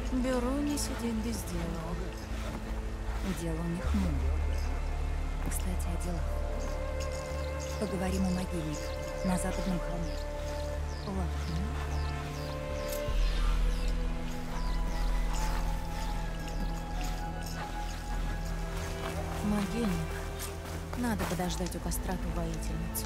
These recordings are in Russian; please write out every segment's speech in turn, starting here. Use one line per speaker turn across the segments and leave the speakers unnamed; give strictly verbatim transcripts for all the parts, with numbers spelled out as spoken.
Бюро не сидит без дела.
Дело у них много. Кстати, о делах. Поговорим о могильнике на западном холме.
Ладно. Могильник. Надо подождать у костра ту воительницу.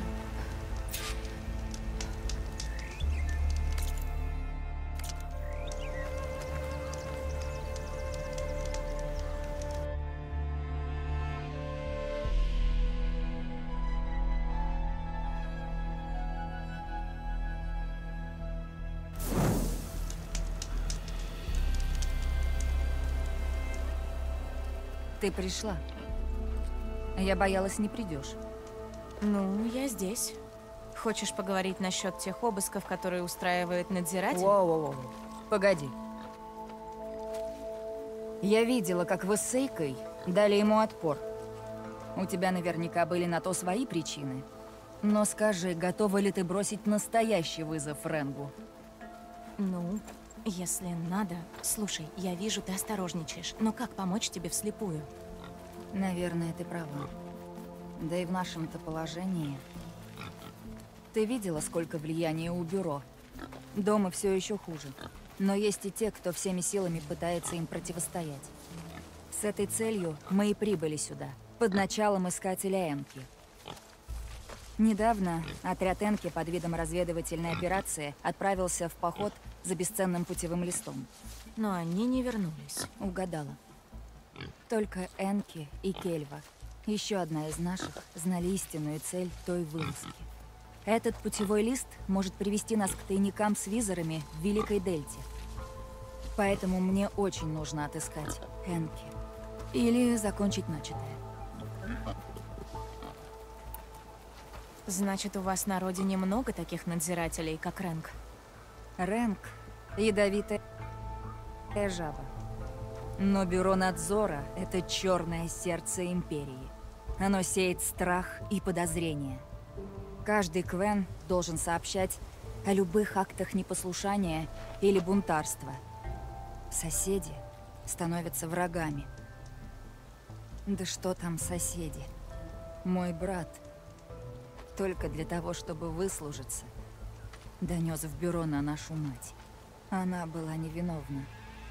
Ты пришла. Я боялась, не придешь.
Ну, я здесь. Хочешь поговорить насчет тех обысков, которые устраивает надзиратель?
Воу-воу-воу. Погоди. Я видела, как вы с Эйкой дали ему отпор. У тебя наверняка были на то свои причины. Но скажи, готова ли ты бросить настоящий вызов Ренгу?
Ну, если надо. Слушай, я вижу, ты осторожничаешь. Но как помочь тебе вслепую?
Наверное, ты права. Да и в нашем-то положении... Ты видела, сколько влияния у бюро? Дома все еще хуже. Но есть и те, кто всеми силами пытается им противостоять. С этой целью мы и прибыли сюда, под началом искателя Энки. Недавно отряд Энки под видом разведывательной операции отправился в поход за бесценным путевым листом.
Но они не вернулись.
Угадала. Только Энки и Кельва, еще одна из наших, знали истинную цель той вылазки. Этот путевой лист может привести нас к тайникам с визорами в Великой Дельте. Поэтому мне очень нужно отыскать Энки. Или закончить начатое.
Значит, у вас на родине много таких надзирателей, как Рэнг?
Рэнг — ядовитая жаба. Но бюро надзора — это черное сердце Империи. Оно сеет страх и подозрения. Каждый Квен должен сообщать о любых актах непослушания или бунтарства. Соседи становятся врагами. Да что там соседи? Мой брат, только для того, чтобы выслужиться, донес в бюро на нашу мать. Она была невиновна.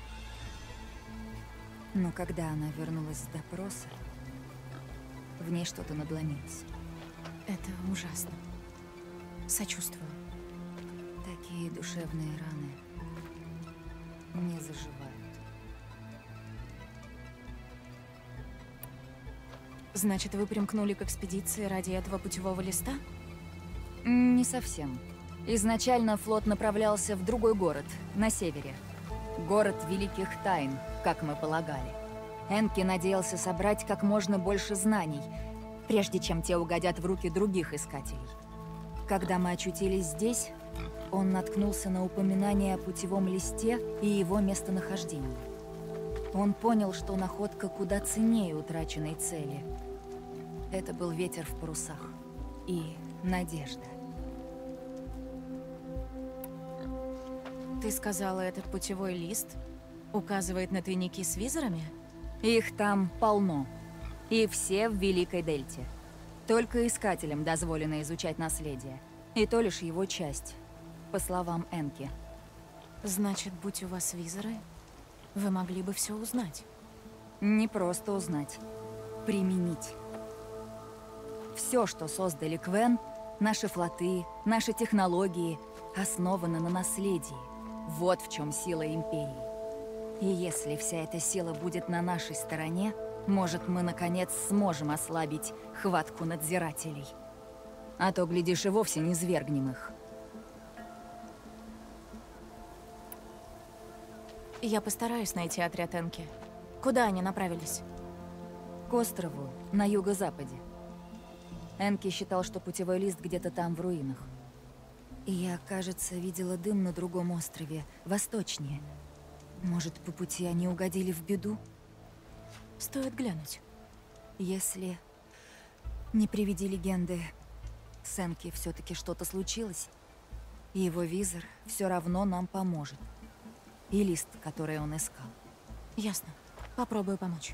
Но когда она вернулась с допроса, в ней что-то надломилось.
Это ужасно. Сочувствую.
Такие душевные раны не заживают.
Значит, вы примкнули к экспедиции ради этого путевого листа?
Не совсем. Изначально флот направлялся в другой город, на севере. Город Великих Тайн, как мы полагали. Энки надеялся собрать как можно больше знаний, прежде чем те угодят в руки других искателей. Когда мы очутились здесь, он наткнулся на упоминание о путевом листе и его местонахождении. Он понял, что находка куда ценнее утраченной цели. Это был ветер в парусах и надежда.
Ты сказала, этот путевой лист указывает на тайники с визорами?
Их там полно. И все в Великой Дельте. Только искателям дозволено изучать наследие. И то лишь его часть, по словам Энки.
Значит, будь у вас визоры, вы могли бы все узнать.
Не просто узнать. Применить. Все, что создали Квен, наши флоты, наши технологии, основано на наследии. Вот в чем сила Империи. И если вся эта сила будет на нашей стороне, может, мы, наконец, сможем ослабить хватку надзирателей. А то, глядишь, и вовсе не свергнем их.
Я постараюсь найти отряд Энки. Куда они направились?
К острову, на юго-западе. Энки считал, что путевой лист где-то там, в руинах. И я, кажется, видела дым на другом острове, восточнее. Может, по пути они угодили в беду?
Стоит глянуть.
Если, не приведи легенды, с Энки все-таки что-то случилось, и его визор все равно нам поможет. и лист, который он искал.
Ясно. Попробую помочь.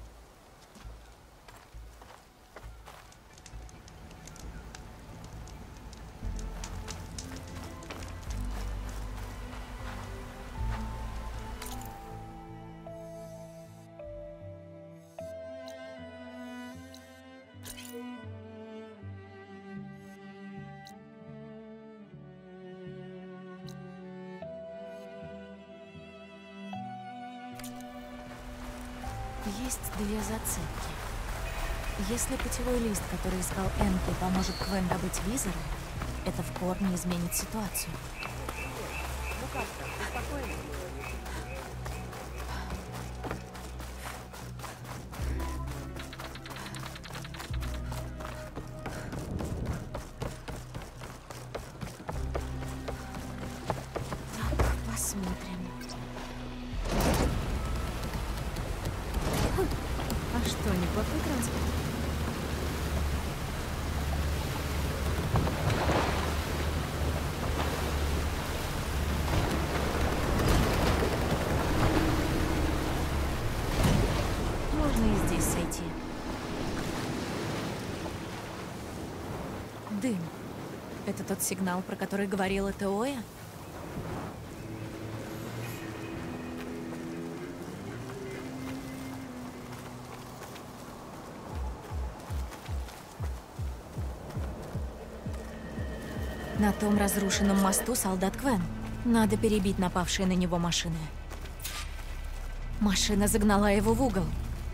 Есть две зацепки. Если путевой лист, который искал Энки, поможет Квен добыть визора, это в корне изменит ситуацию.
Ну как там, ты спокойно?
Так, посмотрим.
А что, неплохой транспорт?
Можно и здесь сойти. Дым. Это тот сигнал, про который говорила Теоя? На том разрушенном мосту солдат Квен. Надо перебить напавшие на него машины. Машина загнала его в угол.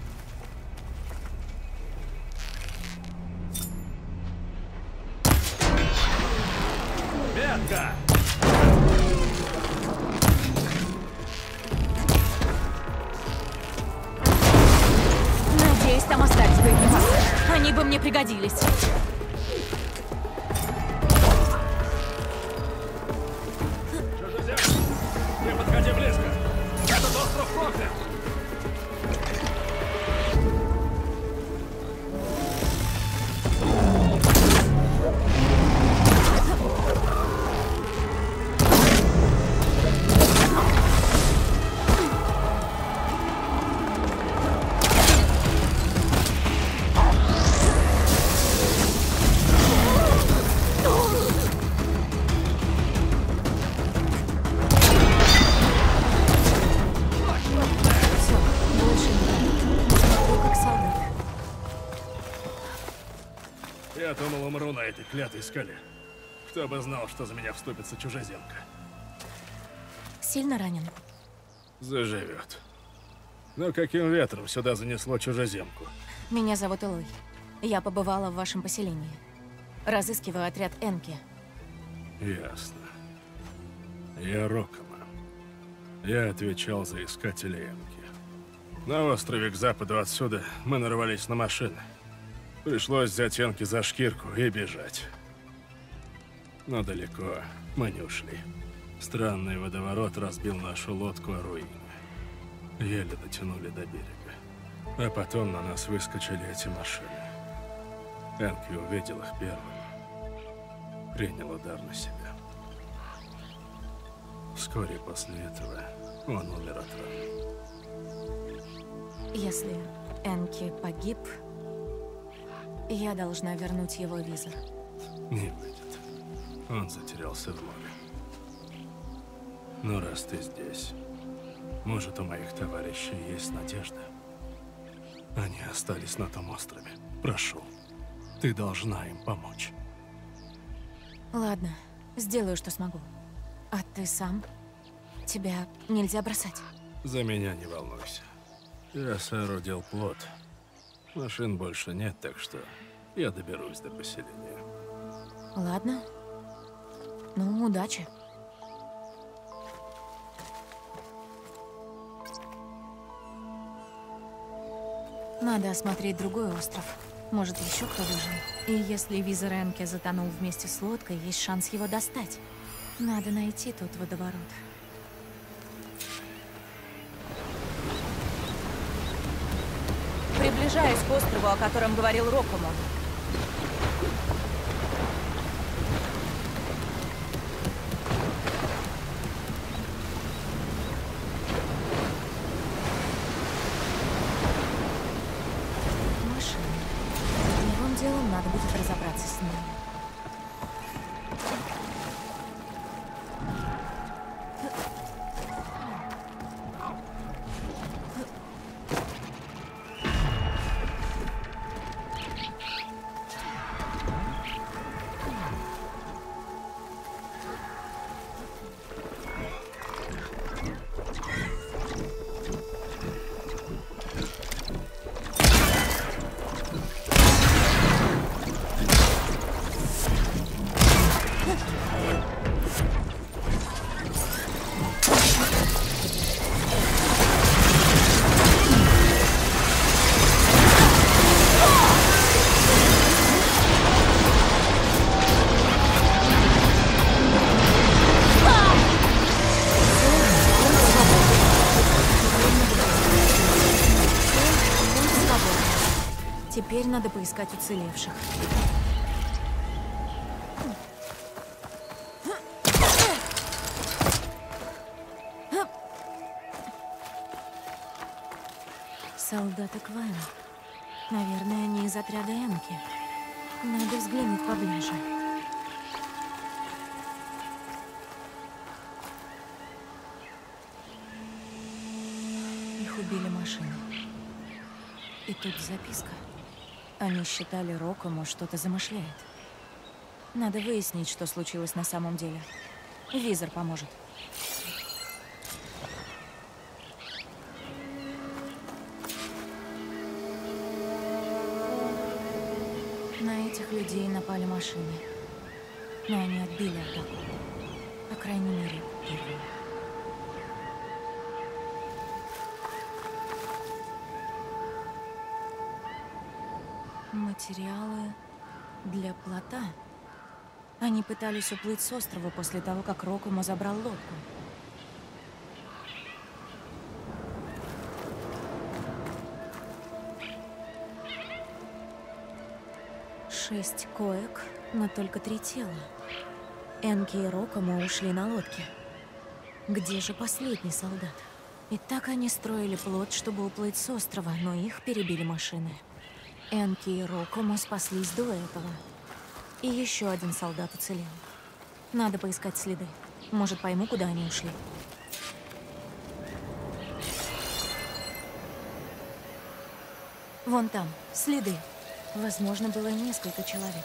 Метка!
Надеюсь, там остались боеприпасы. Они бы мне пригодились.
Чужеземец! Не подходи близко! Этот остров проклят!
Все, больше не надо. Смотрю, как солдат.
Я думал, умру на этой клятой скале. Кто бы знал, что за меня вступится чужеземка.
Сильно ранен?
Заживет. Но каким ветром сюда занесло чужеземку?
Меня зовут Элой. Я побывала в вашем поселении. Разыскиваю отряд Энки.
Ясно. Я Рокома. Я отвечал за искателей Энки. На острове к западу отсюда мы нарвались на машины. Пришлось взять Энки за шкирку и бежать. Но далеко мы не ушли. Странный водоворот разбил нашу лодку о руине. Еле дотянули до берега. А потом на нас выскочили эти машины. Энки увидел их первым. Принял удар на себя. Вскоре после этого он умер от ран.
Если Энки погиб, я должна вернуть его визор.
Не выйдет. Он затерялся в море. Но раз ты здесь, может, у моих товарищей есть надежда? Они остались на том острове. Прошу, ты должна им помочь.
Ладно, сделаю, что смогу. А ты сам? Тебя нельзя бросать.
За меня не волнуйся. Я соорудил плот. Машин больше нет, так что я доберусь до поселения.
Ладно. Ну, удачи. Надо осмотреть другой остров. Может, еще кто выжил. И если визор Энки затонул вместе с лодкой, есть шанс его достать. Надо найти тот водоворот. Приближаюсь к острову, о котором говорил Рокома. Надо поискать уцелевших. Солдаты Квен. Наверное, они из отряда Энки. Надо взглянуть поближе. Их убили машины. И тут записка. Они считали, Рокому что-то замышляет. Надо выяснить, что случилось на самом деле. Визор поможет. На этих людей напали машины. Но они отбили атаку. По крайней мере, первую. Материалы для плота. Они пытались уплыть с острова после того, как Рокому забрал лодку. Шесть коек, но только три тела. Энки и Рокому ушли на лодке. Где же последний солдат? И так они строили плот, чтобы уплыть с острова, но их перебили машины. Энки и Рокому спаслись до этого. И еще один солдат уцелел. Надо поискать следы. Может, пойму, куда они ушли. Вон там, следы. Возможно, было несколько человек.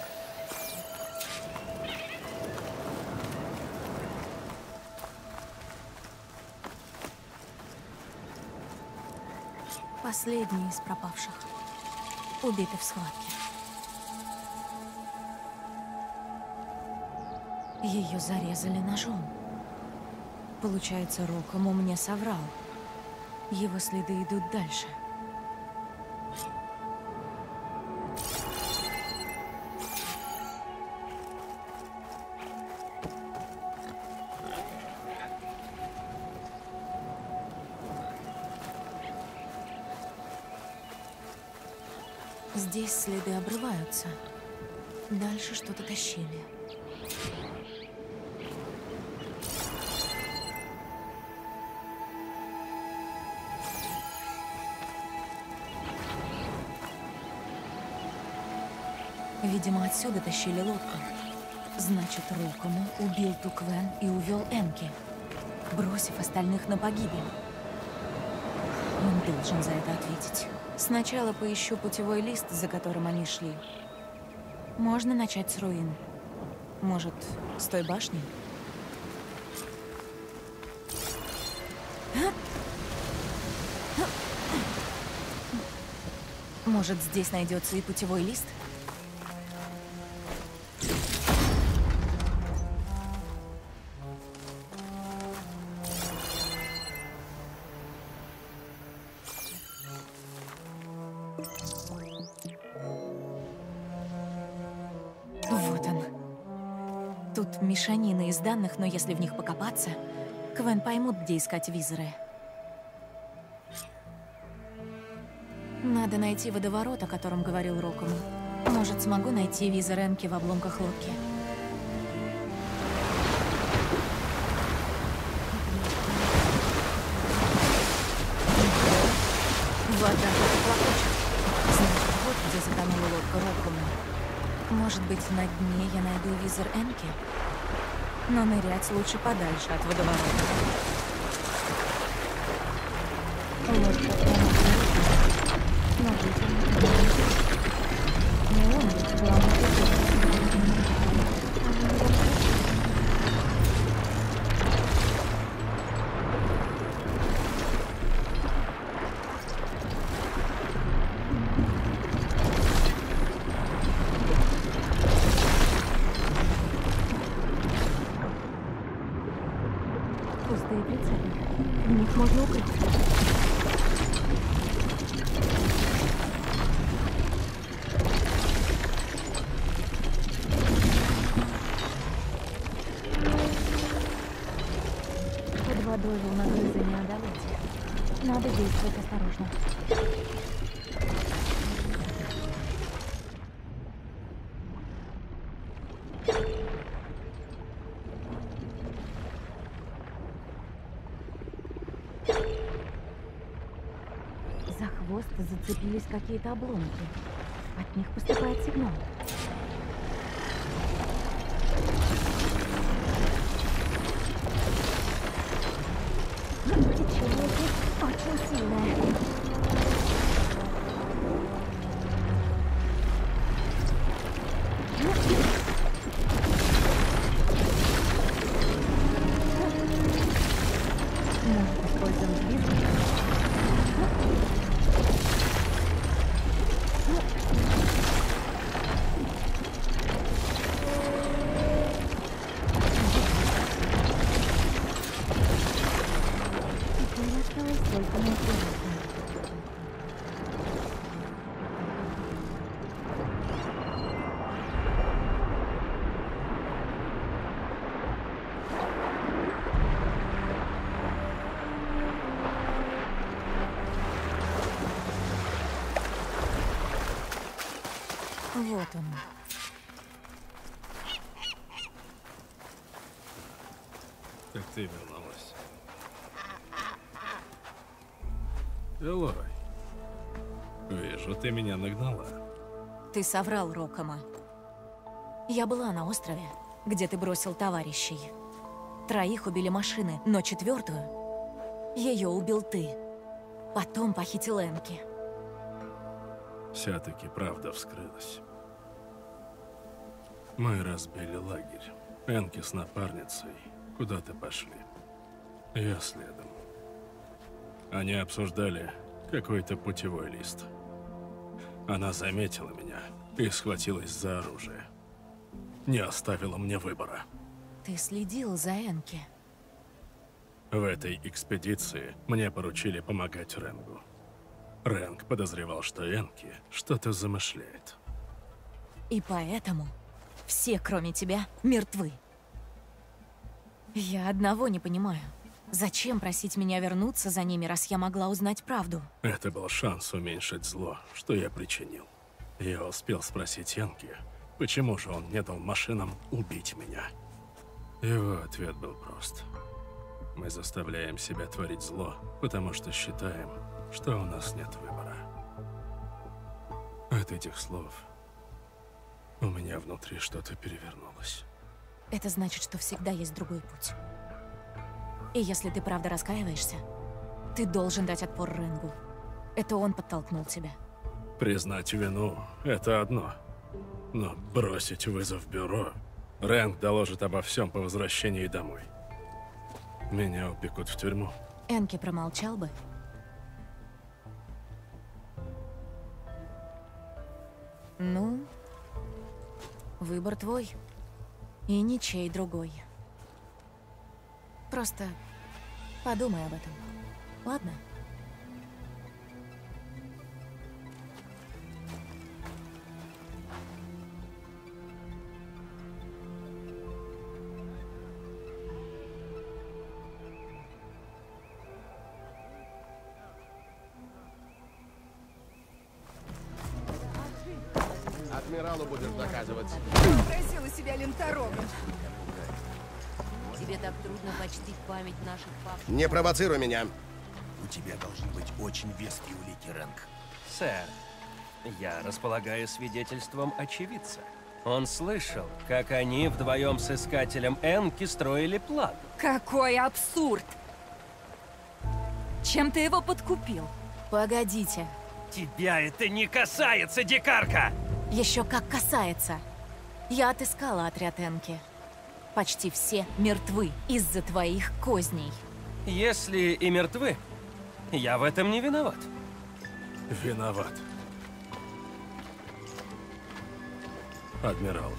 Последний из пропавших. Убиты в схватке. Ее зарезали ножом. Получается, Рокому мне соврал. Его следы идут дальше. Здесь следы обрываются. Дальше что-то тащили. Видимо, отсюда тащили лодку. Значит, Рокому убил ту Квен и увел Энки, бросив остальных на погибель. Он должен за это ответить. Сначала поищу путевой лист, за которым они шли. Можно начать с руин. Может, с той башни? Может, здесь найдется и путевой лист? Вот он. Тут мешанина из данных, но если в них покопаться, Квен поймут, где искать визоры. Надо найти водоворот, о котором говорил Рокому. Может, смогу найти визор Энки в обломках лодки. Вода тут клокочет. Значит, вот где затонула лодка Рокому. Может быть, на дне я найду визор Энки? Но нырять лучше подальше от водоворота. Лодка Энки. Но быть он не он, ведь главный. Пустые прицелы. В них можно укрыться. Под водой волногрызы не одолеть. Надо действовать осторожно. хвост зацепились какие-то обломки. От них поступает сигнал. Течение здесь очень сильное. Вот он.
Так ты вернулась. Элой, вижу, ты меня нагнала.
Ты соврал, Рокома. Я была на острове, где ты бросил товарищей. Троих убили машины, но четвертую ее убил ты. Потом похитил Энки.
Все-таки правда вскрылась. Мы разбили лагерь. Энки с напарницей куда-то пошли. Я следом. Они обсуждали какой-то путевой лист. Она заметила меня и схватилась за оружие. Не оставила мне выбора.
Ты следил за Энки.
В этой экспедиции мне поручили помогать Ренгу. Ренг подозревал, что Энки что-то замышляет.
И поэтому все, кроме тебя, мертвы. Я одного не понимаю. Зачем просить меня вернуться за ними, раз я могла узнать правду?
Это был шанс уменьшить зло, что я причинил. Я успел спросить Энки, почему же он не дал машинам убить меня. Его ответ был прост. Мы заставляем себя творить зло, потому что считаем, что у нас нет выбора. От этих слов у меня внутри что-то перевернулось.
Это значит, что всегда есть другой путь. И если ты правда раскаиваешься, ты должен дать отпор Ренгу. Это он подтолкнул тебя.
Признать вину — это одно. Но бросить вызов бюро... Ренг доложит обо всем по возвращении домой. Меня упекут в тюрьму.
Энки промолчал бы. Ну, выбор твой. И ничей другой. Просто подумай об этом. Ладно?
Адмиралу будешь доказывать.
Просила себя ленторогом.
Тебе так трудно почтить память наших пап.
Не провоцируй меня.
У тебя должны быть очень веские улики, Рэнк.
Сэр, я располагаю свидетельством очевидца. Он слышал, как они вдвоем с искателем Энки строили план.
Какой абсурд! Чем ты его подкупил?
Погодите.
Тебя это не касается, дикарка!
Еще как касается. Я отыскала отряд Энки. Почти все мертвы из-за твоих козней.
Если и мертвы, я в этом не виноват.
Виноват. Адмирал.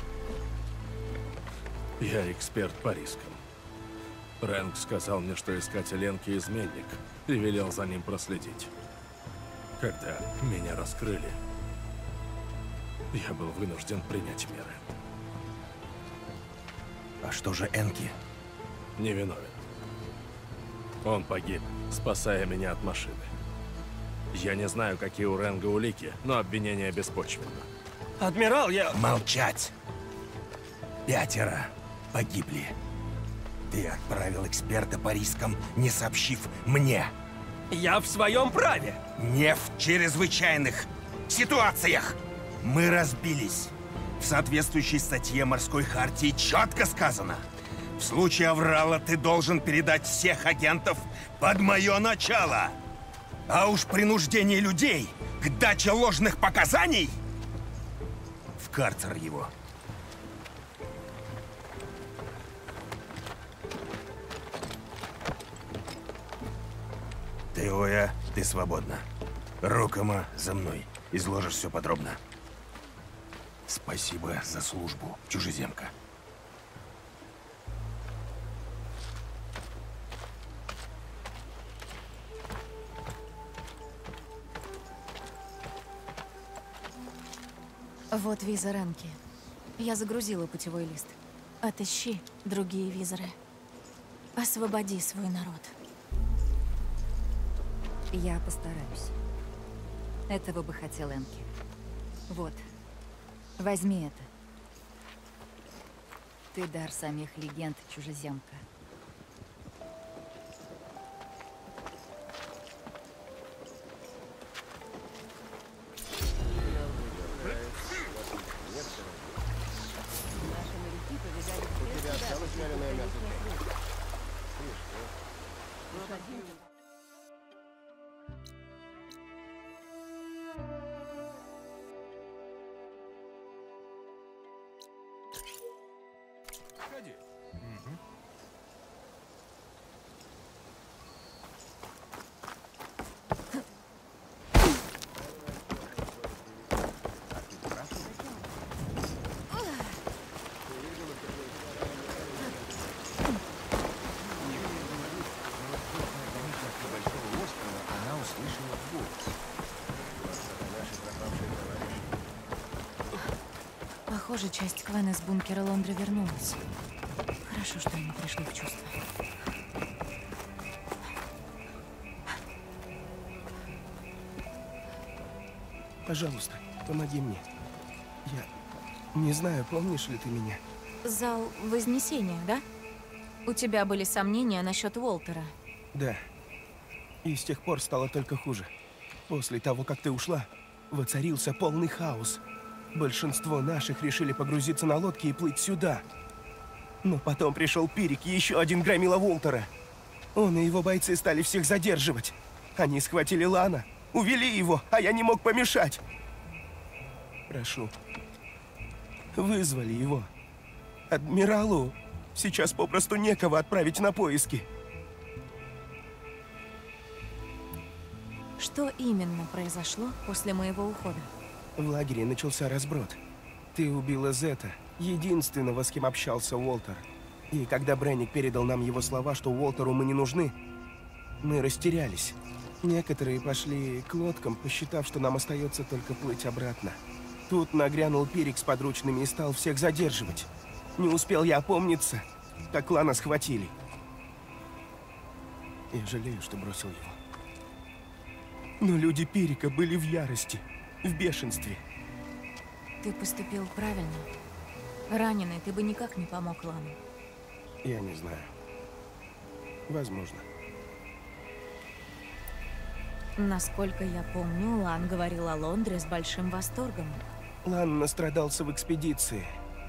Я эксперт по рискам. Рэнк сказал мне, что искатель Энки изменник, и велел за ним проследить. Когда меня раскрыли, я был вынужден принять меры.
А что же Энки?
Невиновен. Он погиб, спасая меня от машины. Я не знаю, какие у Ренга улики, но обвинение беспочвенно.
Адмирал, я...
Молчать! Пятеро погибли. Ты отправил эксперта по рискам, не сообщив мне.
Я в своем праве.
Не в чрезвычайных ситуациях. Мы разбились. В соответствующей статье морской хартии четко сказано. В случае аврала ты должен передать всех агентов под мое начало. А уж принуждение людей к даче ложных показаний в карцер его. Теоя, ты свободна. Рокома, за мной. Изложишь все подробно. Спасибо за службу, чужеземка.
Вот виза Ренки. Я загрузила путевой лист. Отыщи другие визоры. Освободи свой народ.
Я постараюсь. Этого бы хотел Энки. Вот. Возьми это. Ты дар самих легенд, чужеземка.
Похоже, часть Квен из бункера Лондра вернулась. Хорошо, что они пришли в чувство.
Пожалуйста, помоги мне. Я не знаю, помнишь ли ты меня?
Зал Вознесения, да? У тебя были сомнения насчет Уолтера.
Да. И с тех пор стало только хуже. После того, как ты ушла, воцарился полный хаос. Большинство наших решили погрузиться на лодки и плыть сюда. Но потом пришел Пирик и еще один громила Уолтера. Он и его бойцы стали всех задерживать. Они схватили Лана, увели его, а я не мог помешать. Прошу, вызвали его. Адмиралу сейчас попросту некого отправить на поиски.
Что именно произошло после моего ухода?
В лагере начался разброд. Ты убила Зета, единственного, с кем общался Уолтер. И когда Бренник передал нам его слова, что Уолтеру мы не нужны, мы растерялись. Некоторые пошли к лодкам, посчитав, что нам остается только плыть обратно. Тут нагрянул Пирик с подручными и стал всех задерживать. Не успел я опомниться, как Лана схватили. Я жалею, что бросил его. Но люди Пирика были в ярости, в бешенстве.
Ты поступил правильно. Раненый, ты бы никак не помог Лану.
Я не знаю. Возможно.
Насколько я помню, Лан говорил о Лондре с большим восторгом.
Лан настрадался в экспедиции.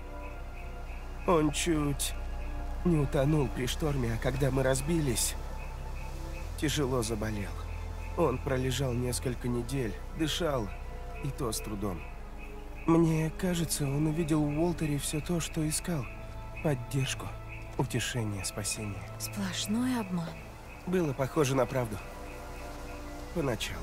Он чуть не утонул при шторме, а когда мы разбились, тяжело заболел. Он пролежал несколько недель, дышал, и то с трудом. Мне кажется, он увидел в Уолтере все то, что искал. Поддержку, утешение, спасение.
Сплошной обман.
Было похоже на правду. Поначалу.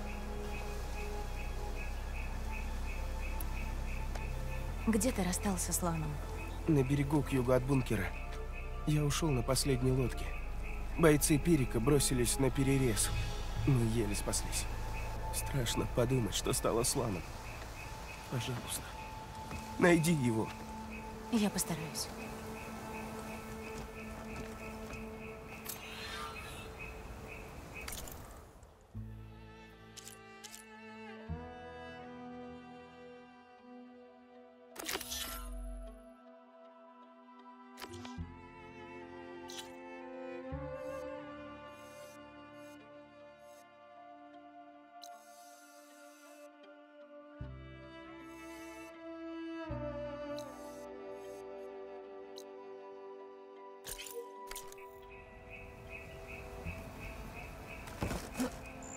Где ты расстался с Ланом?
На берегу к югу от бункера. Я ушел на последней лодке. Бойцы Пирика бросились на перерез. Мы еле спаслись. Страшно подумать, что стало с Ланом. Пожалуйста, найди его.
Я постараюсь.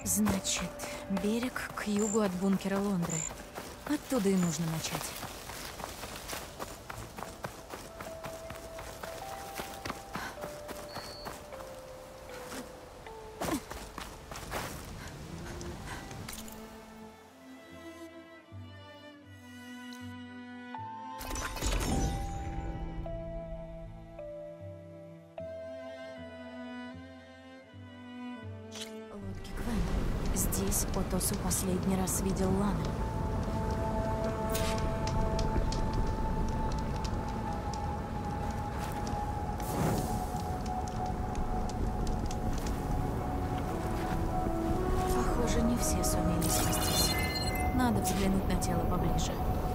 Значит, берег к югу от бункера Лондры. Оттуда и нужно начать. Лодки Квен. Здесь Отосу последний раз видел Лана. Похоже, не все сумели спастись. Надо взглянуть на тело поближе.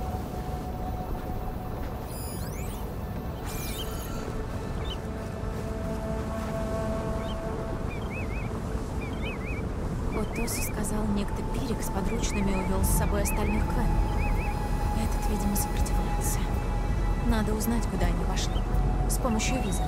Отосу сказал, некто Пирик с подручными увел с собой остальных Квен. Этот, видимо, сопротивлялся. Надо узнать, куда они пошли. С помощью визора.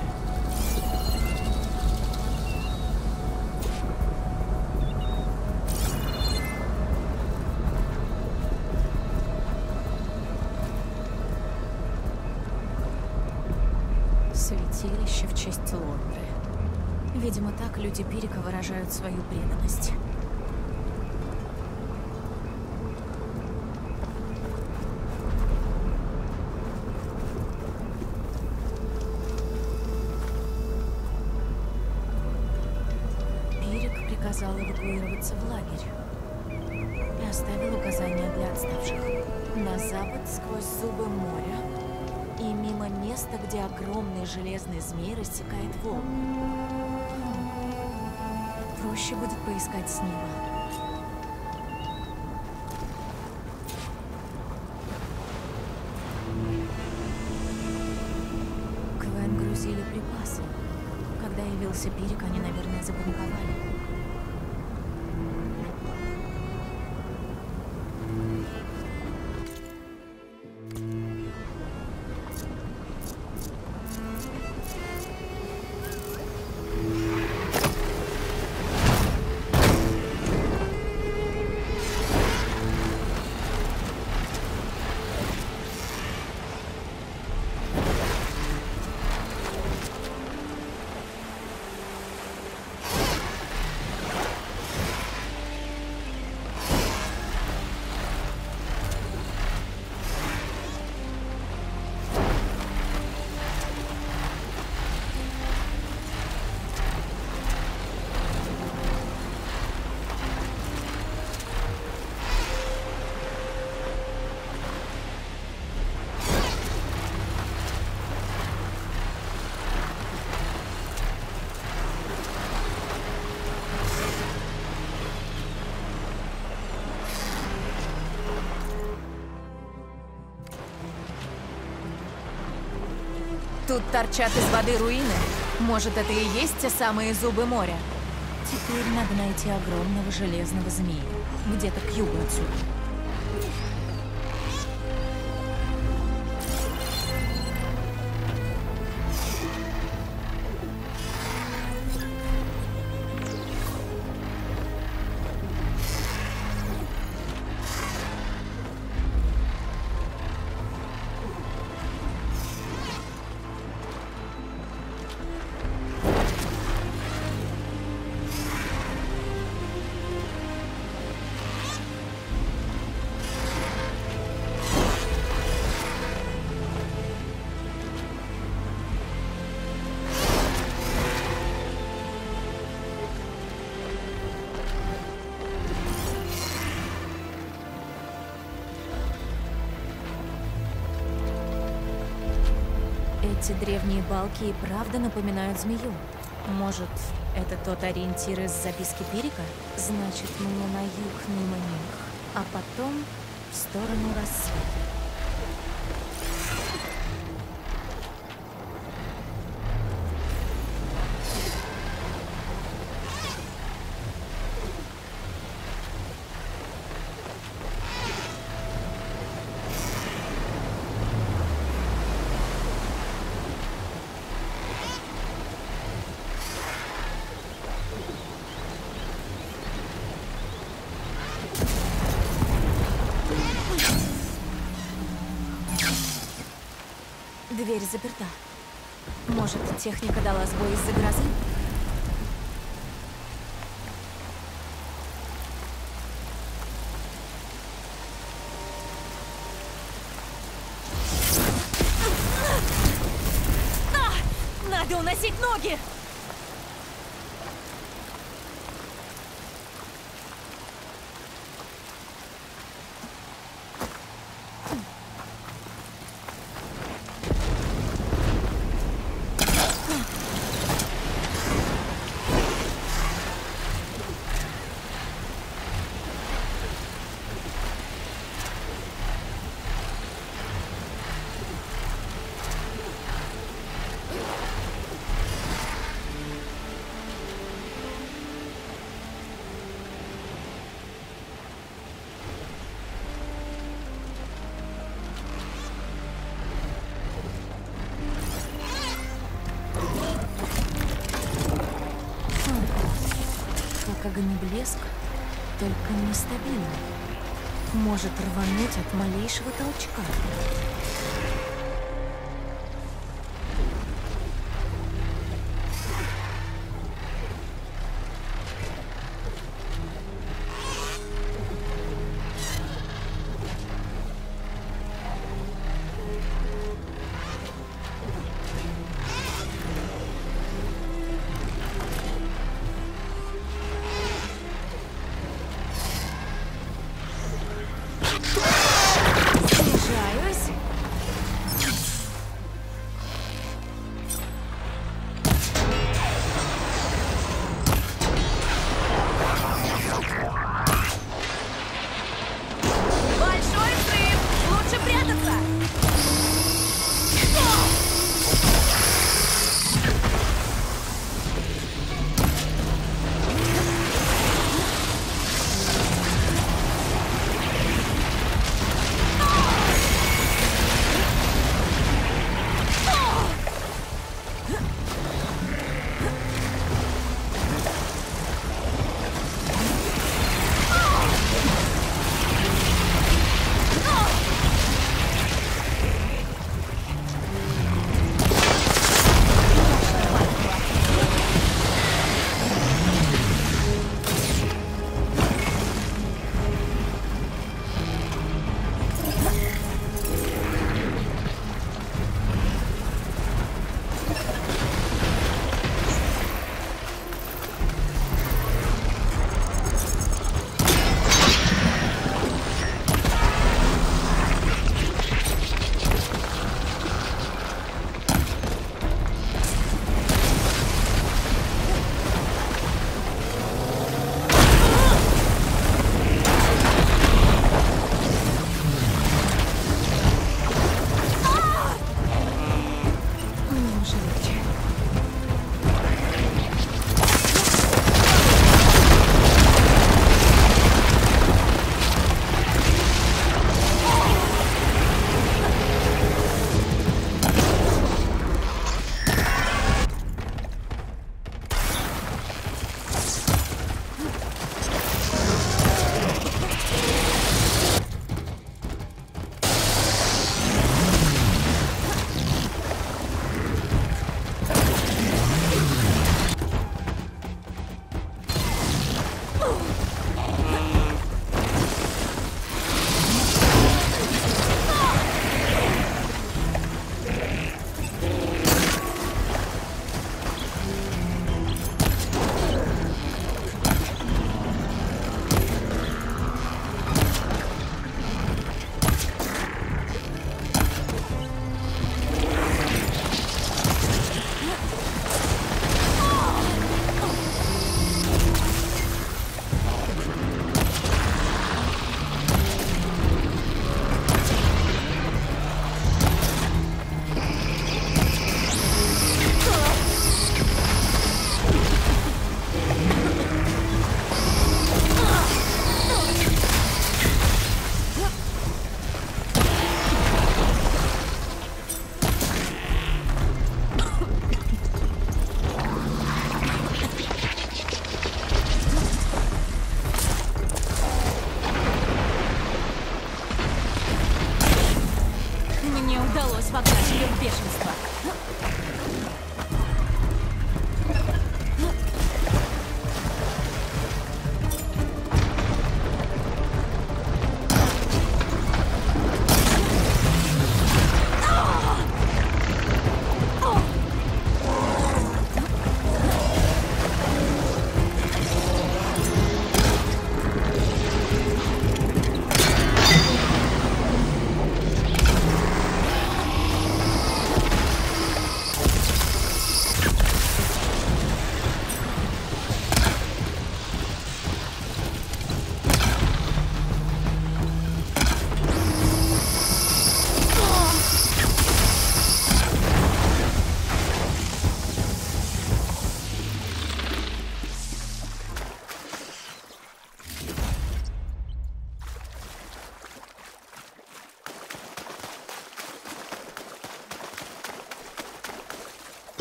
Святилище в честь Лондры. Видимо, так люди Пирика выражают свою преданность. Пирик приказал эвакуироваться в лагерь и оставил указания для отставших. На запад сквозь зубы моря и мимо места, где огромный железный змей рассекает волны. Проще будет поискать с неба. Квен грузили припасы. Когда явился Пирик, они, наверное, запаниковали. Тут торчат из воды руины. Может, это и есть те самые зубы моря? Теперь надо найти огромного железного змея. Где-то к югу отсюда. Эти древние балки и правда напоминают змею. Может, это тот ориентир из записки Пирика? Значит, мне на юг мимо них, а потом в сторону рассвета. Дверь заперта. Может, техника дала сбой из-за грозы? А! Надо уносить ноги! Как огнеблеск, только нестабильный. Может рвануть от малейшего толчка.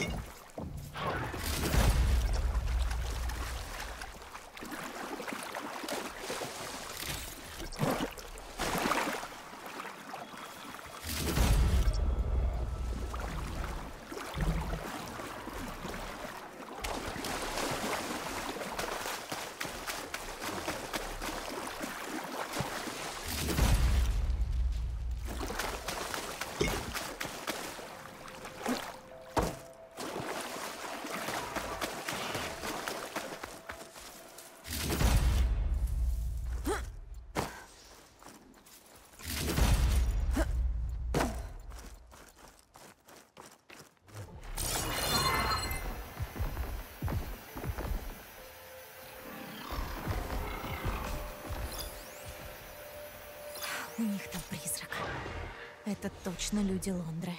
У них там призрак. Это точно люди Лондры.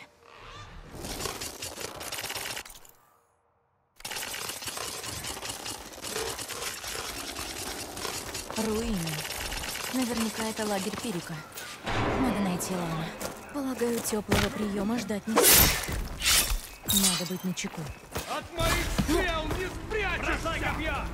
Руины. Наверняка это лагерь Пирика. Надо найти Лана. Полагаю, теплого приема ждать не стоит. Надо быть начеку.
От моих стрел не спрячешься! Бросай копья!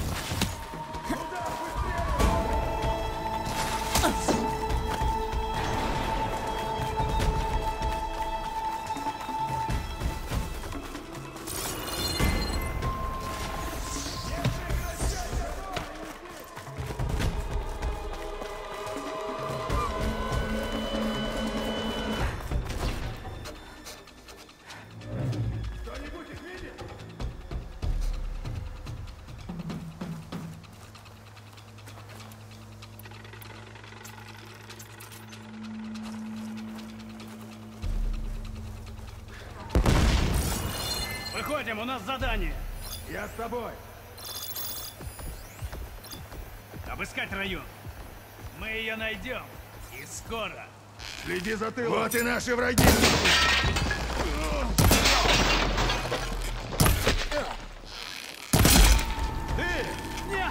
Выходим, у нас задание.
Я с тобой.
Обыскать район. Мы ее найдем. И скоро.
Следи за тылом. Вот и наши враги.
Ты! Нет!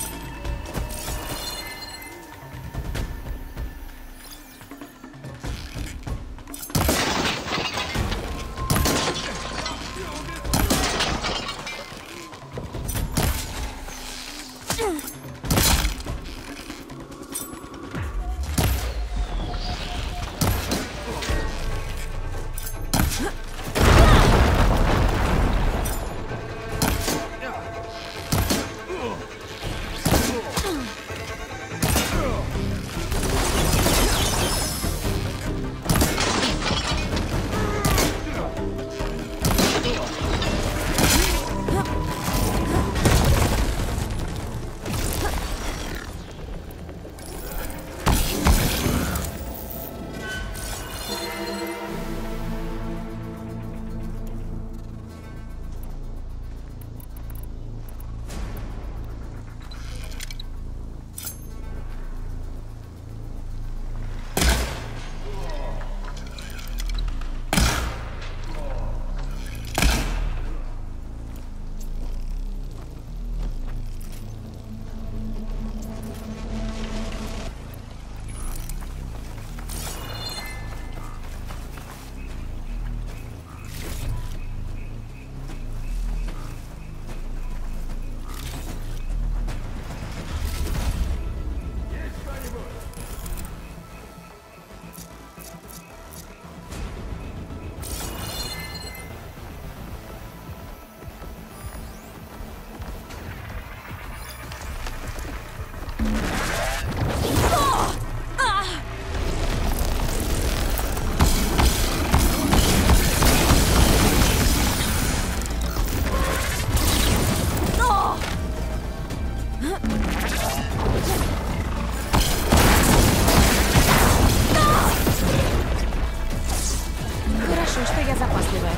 Хорошо, что я запасливая.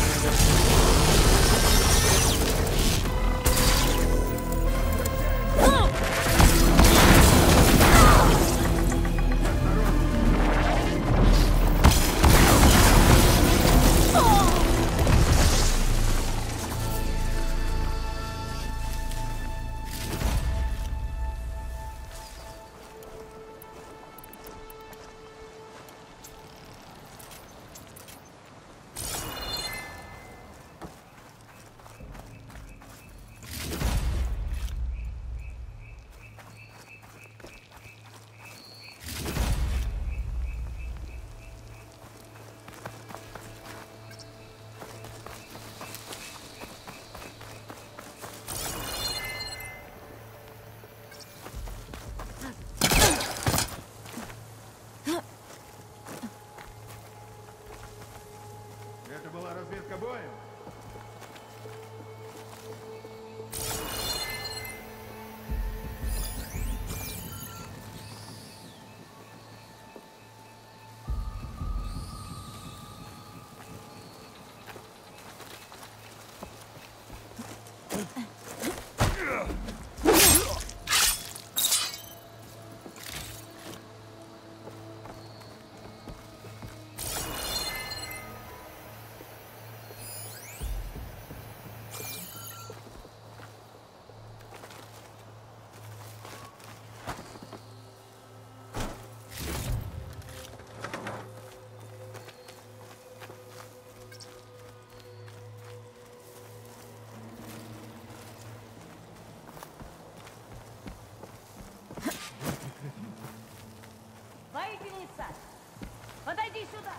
Ah!
Алиса! Подойди сюда!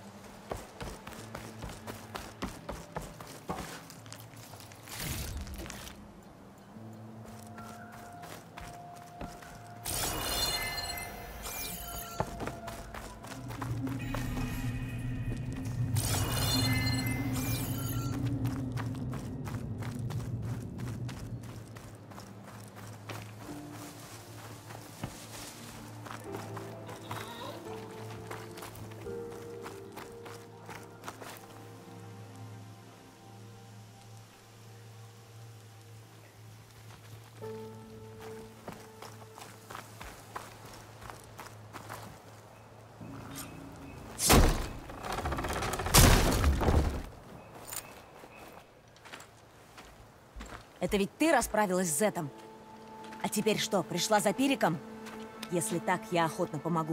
Это ведь ты расправилась с Зетом? А теперь что, пришла за Пириком? Если так, я охотно помогу.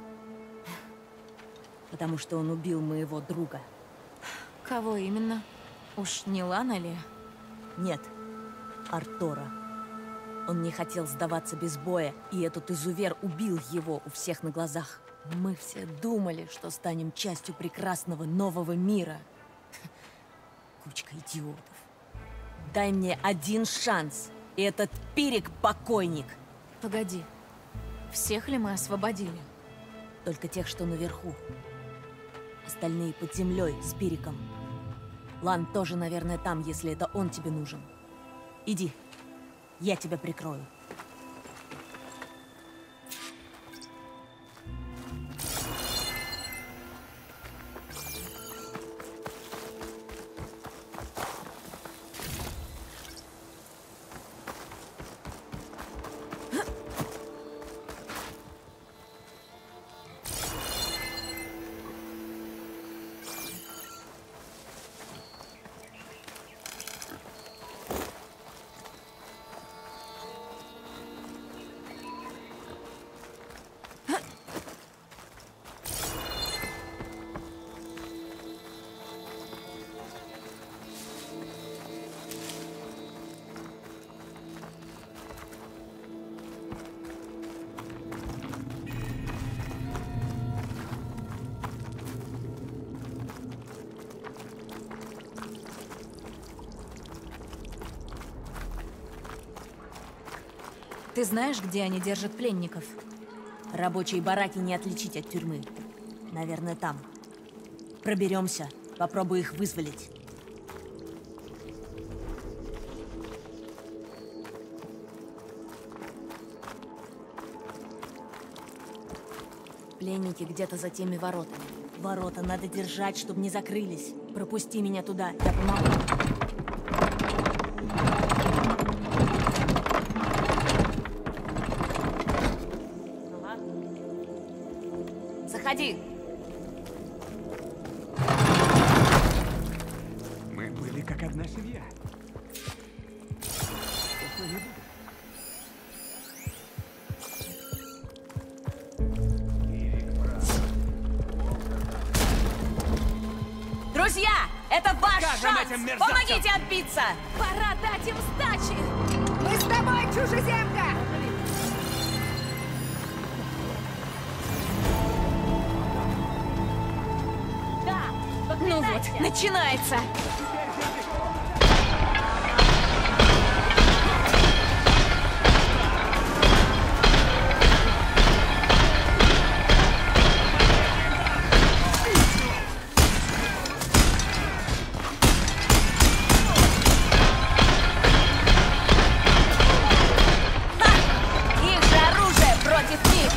Потому что он убил моего друга.
Кого именно? Уж не Лана ли?
Нет, Артора. Он не хотел сдаваться без боя, и этот изувер убил его у всех на глазах. Мы все думали, что станем частью прекрасного нового мира. Кучка идиотов. Дай мне один шанс, и этот Пирик покойник.
Погоди, всех ли мы освободили?
Только тех, что наверху. Остальные под землей с Пириком. Лан тоже, наверное, там, если это он тебе нужен. Иди, я тебя прикрою.
Ты знаешь, где они держат пленников?
Рабочие бараки не отличить от тюрьмы. Наверное, там. Проберемся. Попробую их вызволить. Пленники где-то за теми воротами. Ворота надо держать, чтобы не закрылись. Пропусти меня туда, я помогу. Заходи.
Мы были как одна семья.
Друзья, это ваш
Скажем
шанс!
этим мерзавцам!
Помогите отбиться!
Пора дать им сдачи!
Мы с тобой, чужеземка!
Ну вот, начинается!
Их же оружие против них!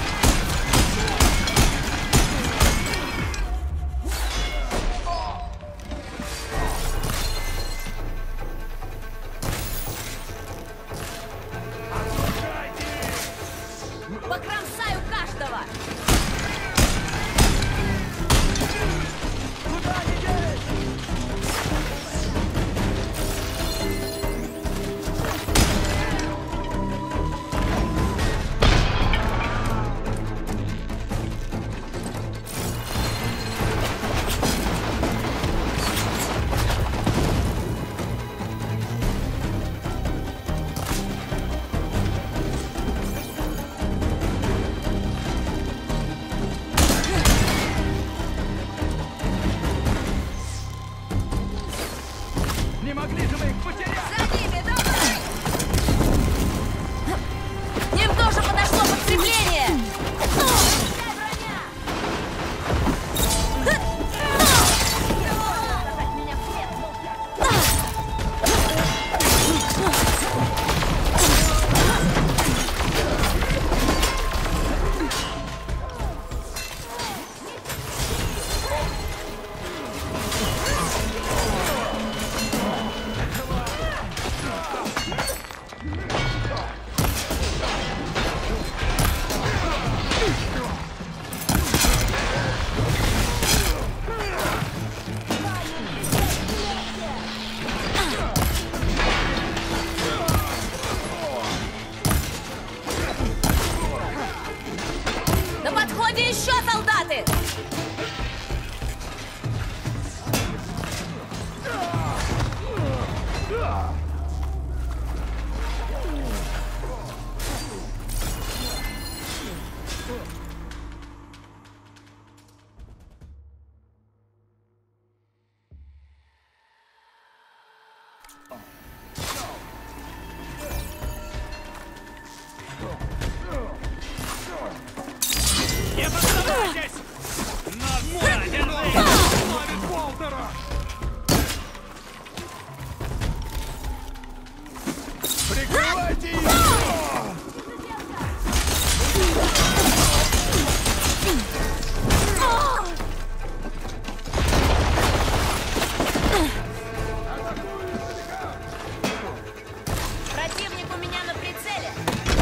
Противник у меня на прицеле.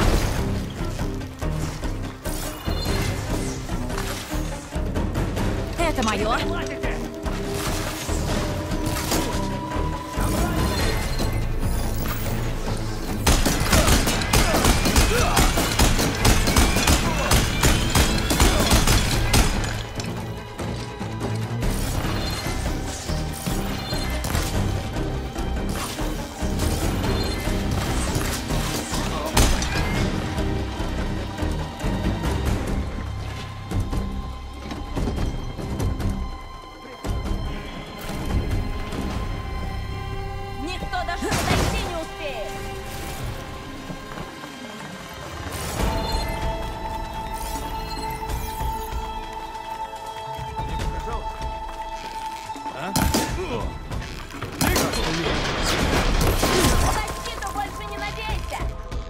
Это мое.
Никто даже подойти не успеет. На защиту больше не надейся.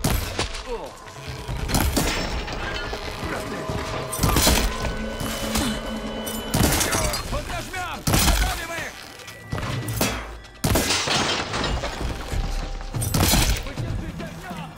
Поднажмем! Готовим их! Выдержите огня!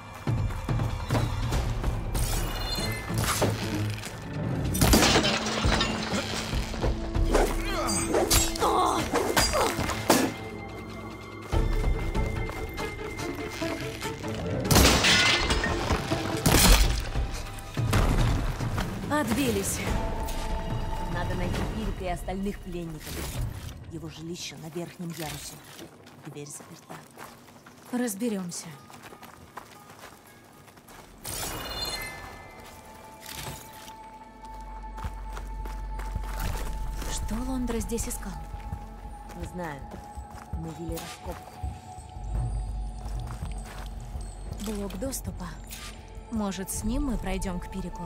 Отбились.
Надо найти Бирика и остальных пленников. Его жилище на верхнем ярусе. Дверь заперта.
Разберемся. Что Лондра здесь искал?
Не знаю. Мы вели раскопку.
Блок доступа. Может, с ним мы пройдем к Пирику?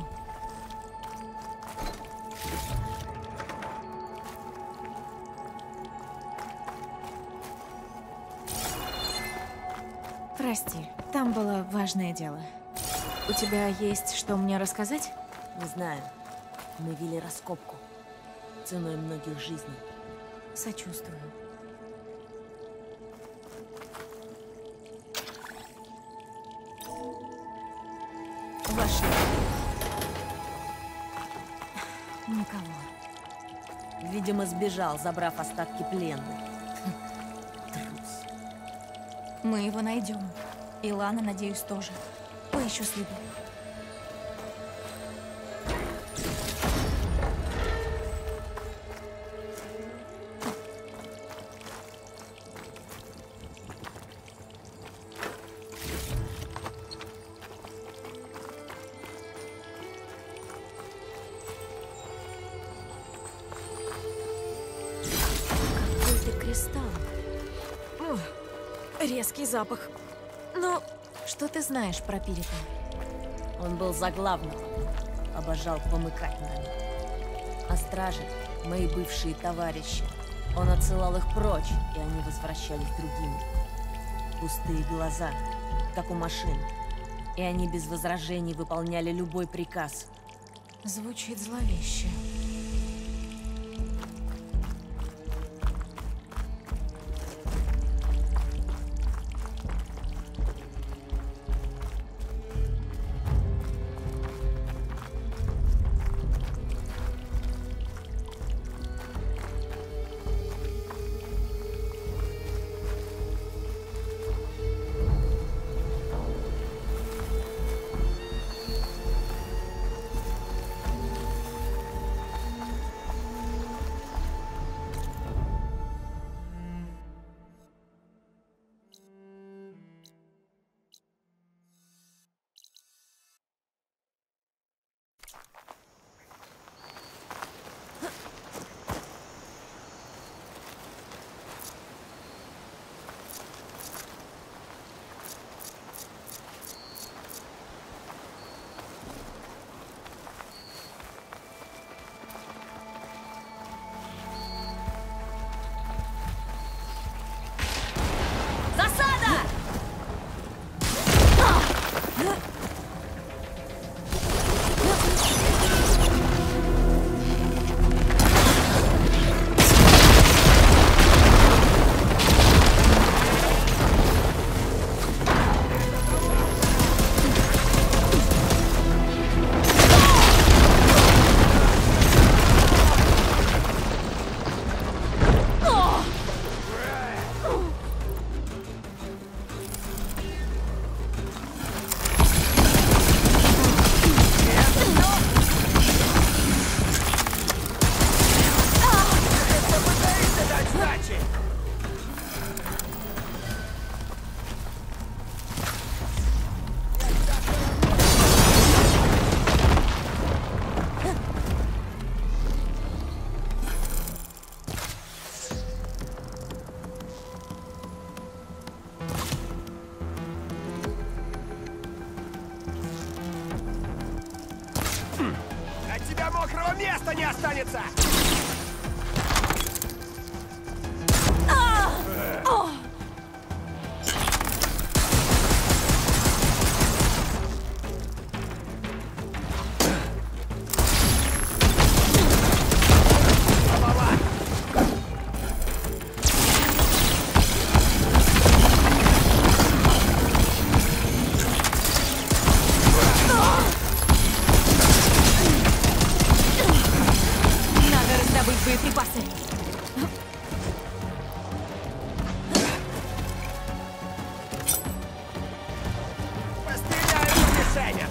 Прости, там было важное дело. У тебя есть что мне рассказать?
Не знаю. Мы вели раскопку. Ценой многих жизней.
Сочувствую. Вошли. Никого.
Видимо, сбежал, забрав остатки пленных. Трус.
Мы его найдем. И Лана, надеюсь, тоже. Поищу следы. Какой-то кристалл. Ух, резкий запах. Ну, что ты знаешь про Пирика?
Он был за главного. Обожал помыкать нами. А стражи — мои бывшие товарищи. Он отсылал их прочь, и они возвращались другими. Пустые глаза, как у машин. И они без возражений выполняли любой приказ.
Звучит зловеще.
От тебя мокрого места не останется!
Боеприпасы.
Постреляю в мишенях!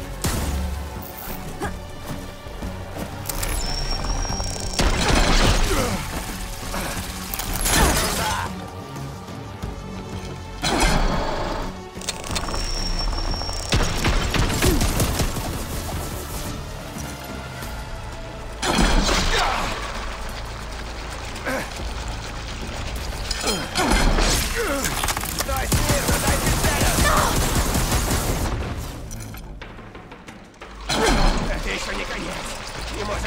Стой смирно, дай пистолет! Это еще не конец. Не может...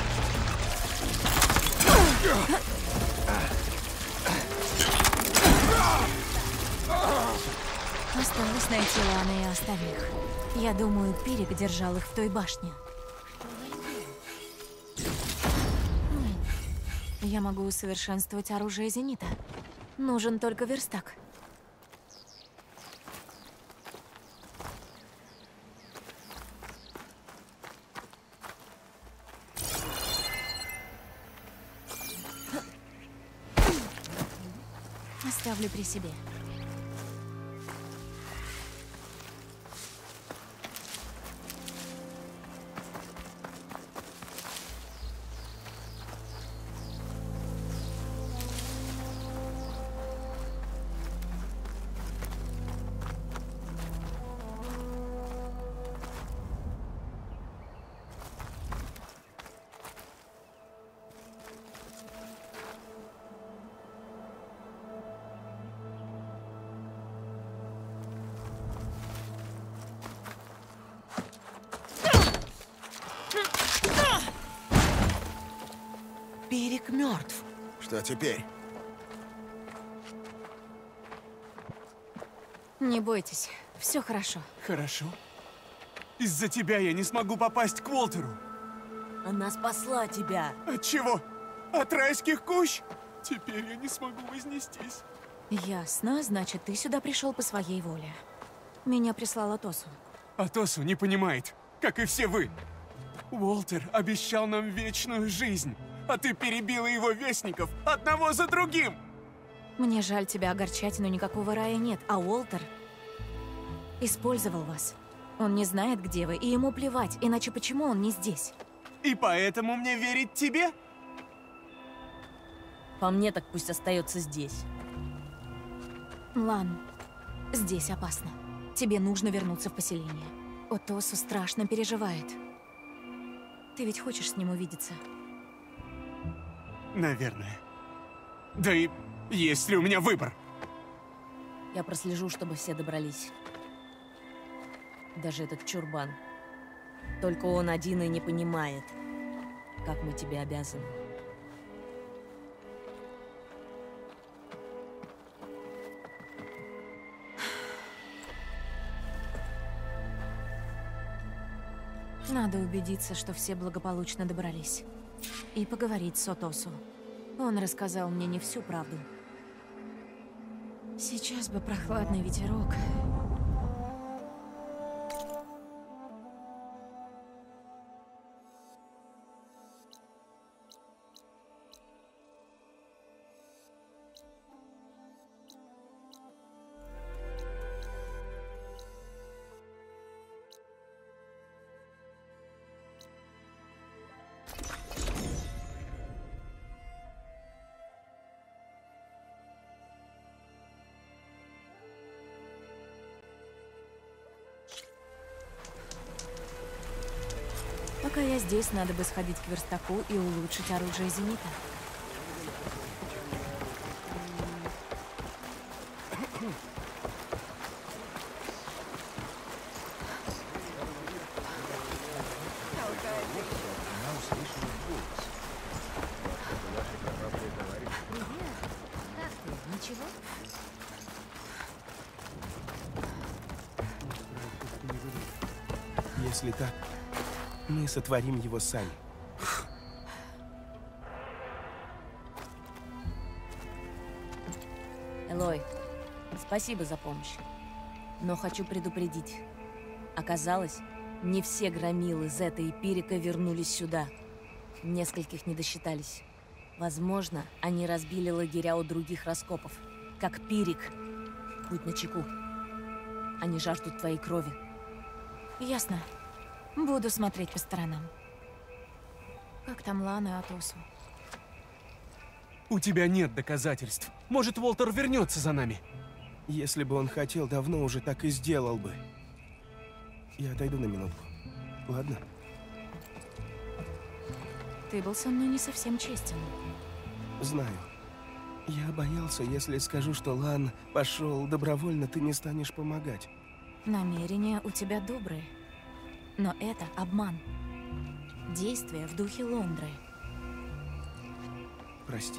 Осталось найти Лана и остальных. Я думаю, Пирик держал их в той башне. Я могу усовершенствовать оружие Зенита. Нужен только верстак. Оставлю при себе.
Пирик мертв.
Что теперь?
Не бойтесь, все хорошо.
Хорошо. Из-за тебя я не смогу попасть к Уолтеру.
Она спасла тебя.
От чего? От райских кущ? Теперь я не смогу вознестись.
Ясно, значит, ты сюда пришел по своей воле. Меня прислала Тосу.
А Тосу не понимает, как и все вы. Уолтер обещал нам вечную жизнь, а ты перебила его вестников одного за другим.
Мне жаль тебя огорчать, но никакого рая нет, а Уолтер использовал вас. Он не знает, где вы, и ему плевать, иначе почему он не здесь?
И поэтому мне верить тебе?
По мне, так пусть остается здесь.
Лан, здесь опасно. Тебе нужно вернуться в поселение. Отосу страшно переживает. Ты ведь хочешь с ним увидеться?
Наверное. Да и есть ли у меня выбор?
Я прослежу, чтобы все добрались. Даже этот чурбан. Только он один и не понимает, как мы тебе обязаны.
Надо убедиться, что все благополучно добрались. И поговорить с Отосу. Он рассказал мне не всю правду. Сейчас бы прохладный ветерок. Пока я здесь, надо бы сходить к верстаку и улучшить оружие Зенита.
Ничего?
Если так, мы сотворим его сами.
Элой, спасибо за помощь. Но хочу предупредить. Оказалось, не все громилы Зета и Пирика вернулись сюда. Нескольких не досчитались. Возможно, они разбили лагеря у других раскопов. Как Пирик. Будь начеку. Они жаждут твоей крови.
Ясно. Буду смотреть по сторонам. Как там Лан и Атосу?
У тебя нет доказательств. Может, Уолтер вернется за нами?
Если бы он хотел, давно уже так и сделал бы. Я отойду на минутку. Ладно?
Ты был со мной не совсем честен.
Знаю. Я боялся, если скажу, что Лан пошел добровольно, ты не станешь помогать.
Намерения у тебя добрые. Но это обман. Действие в духе Лондры.
Прости.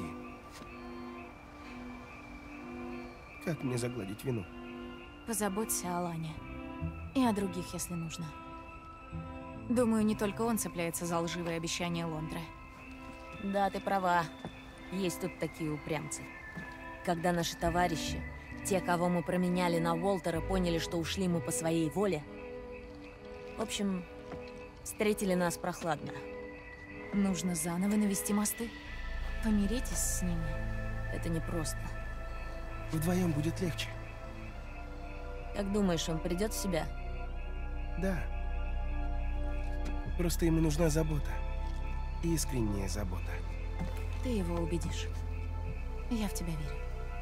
Как мне загладить вину?
Позаботься о Лане. И о других, если нужно. Думаю, не только он цепляется за лживые обещания Лондры.
Да, ты права. Есть тут такие упрямцы. Когда наши товарищи, те, кого мы променяли на Уолтера, поняли, что ушли мы по своей воле, в общем, встретили нас прохладно.
Нужно заново навести мосты. Помиритесь с ними.
Это непросто.
Вдвоем будет легче.
Как думаешь, он придет в себя?
Да. Просто ему нужна забота. Искренняя забота.
Ты его убедишь. Я в тебя верю.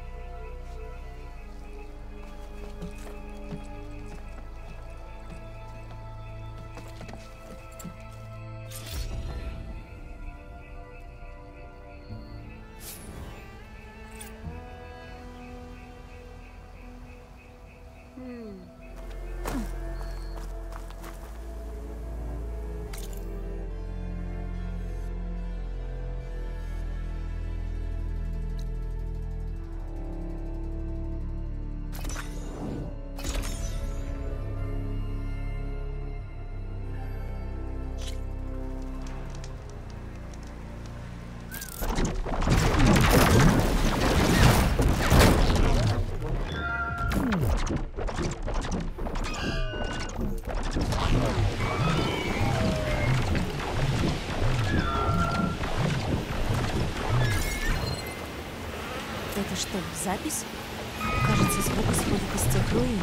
Это что, запись? Кажется, звук исходит из тех руин.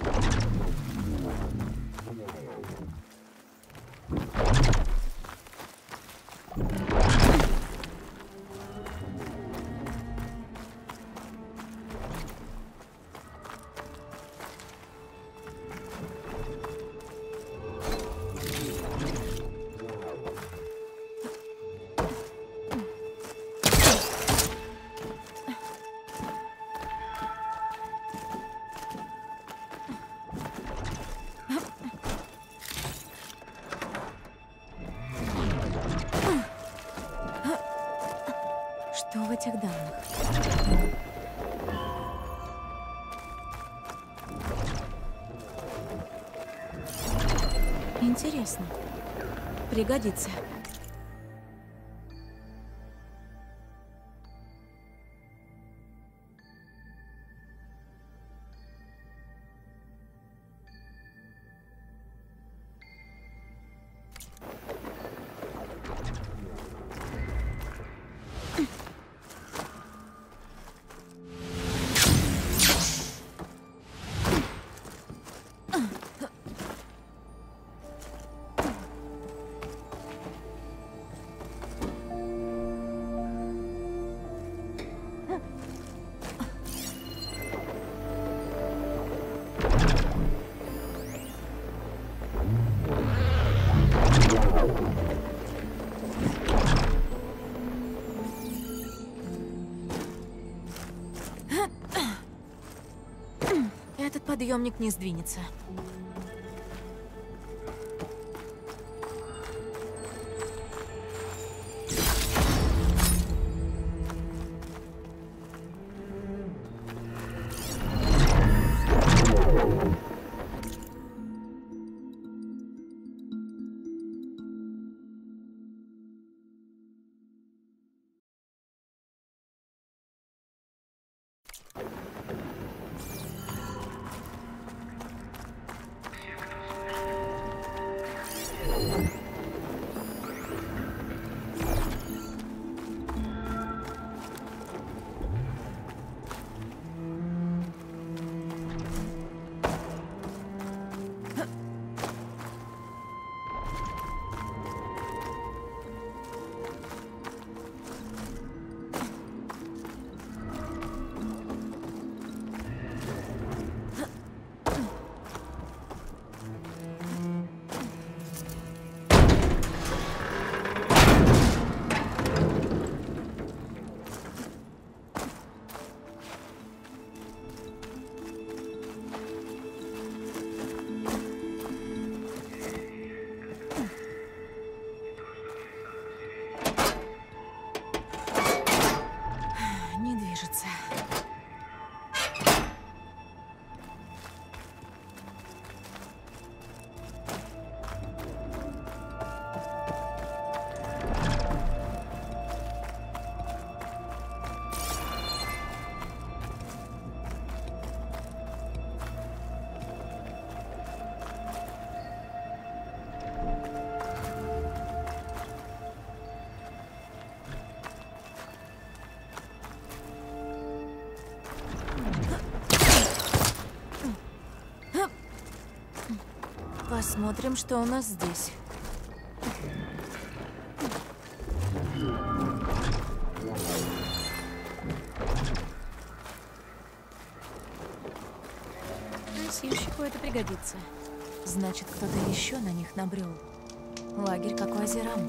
Что в этих данных? Интересно. Пригодится. Этот подъемник не сдвинется. Посмотрим, что у нас здесь. Носильщику это пригодится. Значит, кто-то еще на них набрел. Лагерь как в Азерам.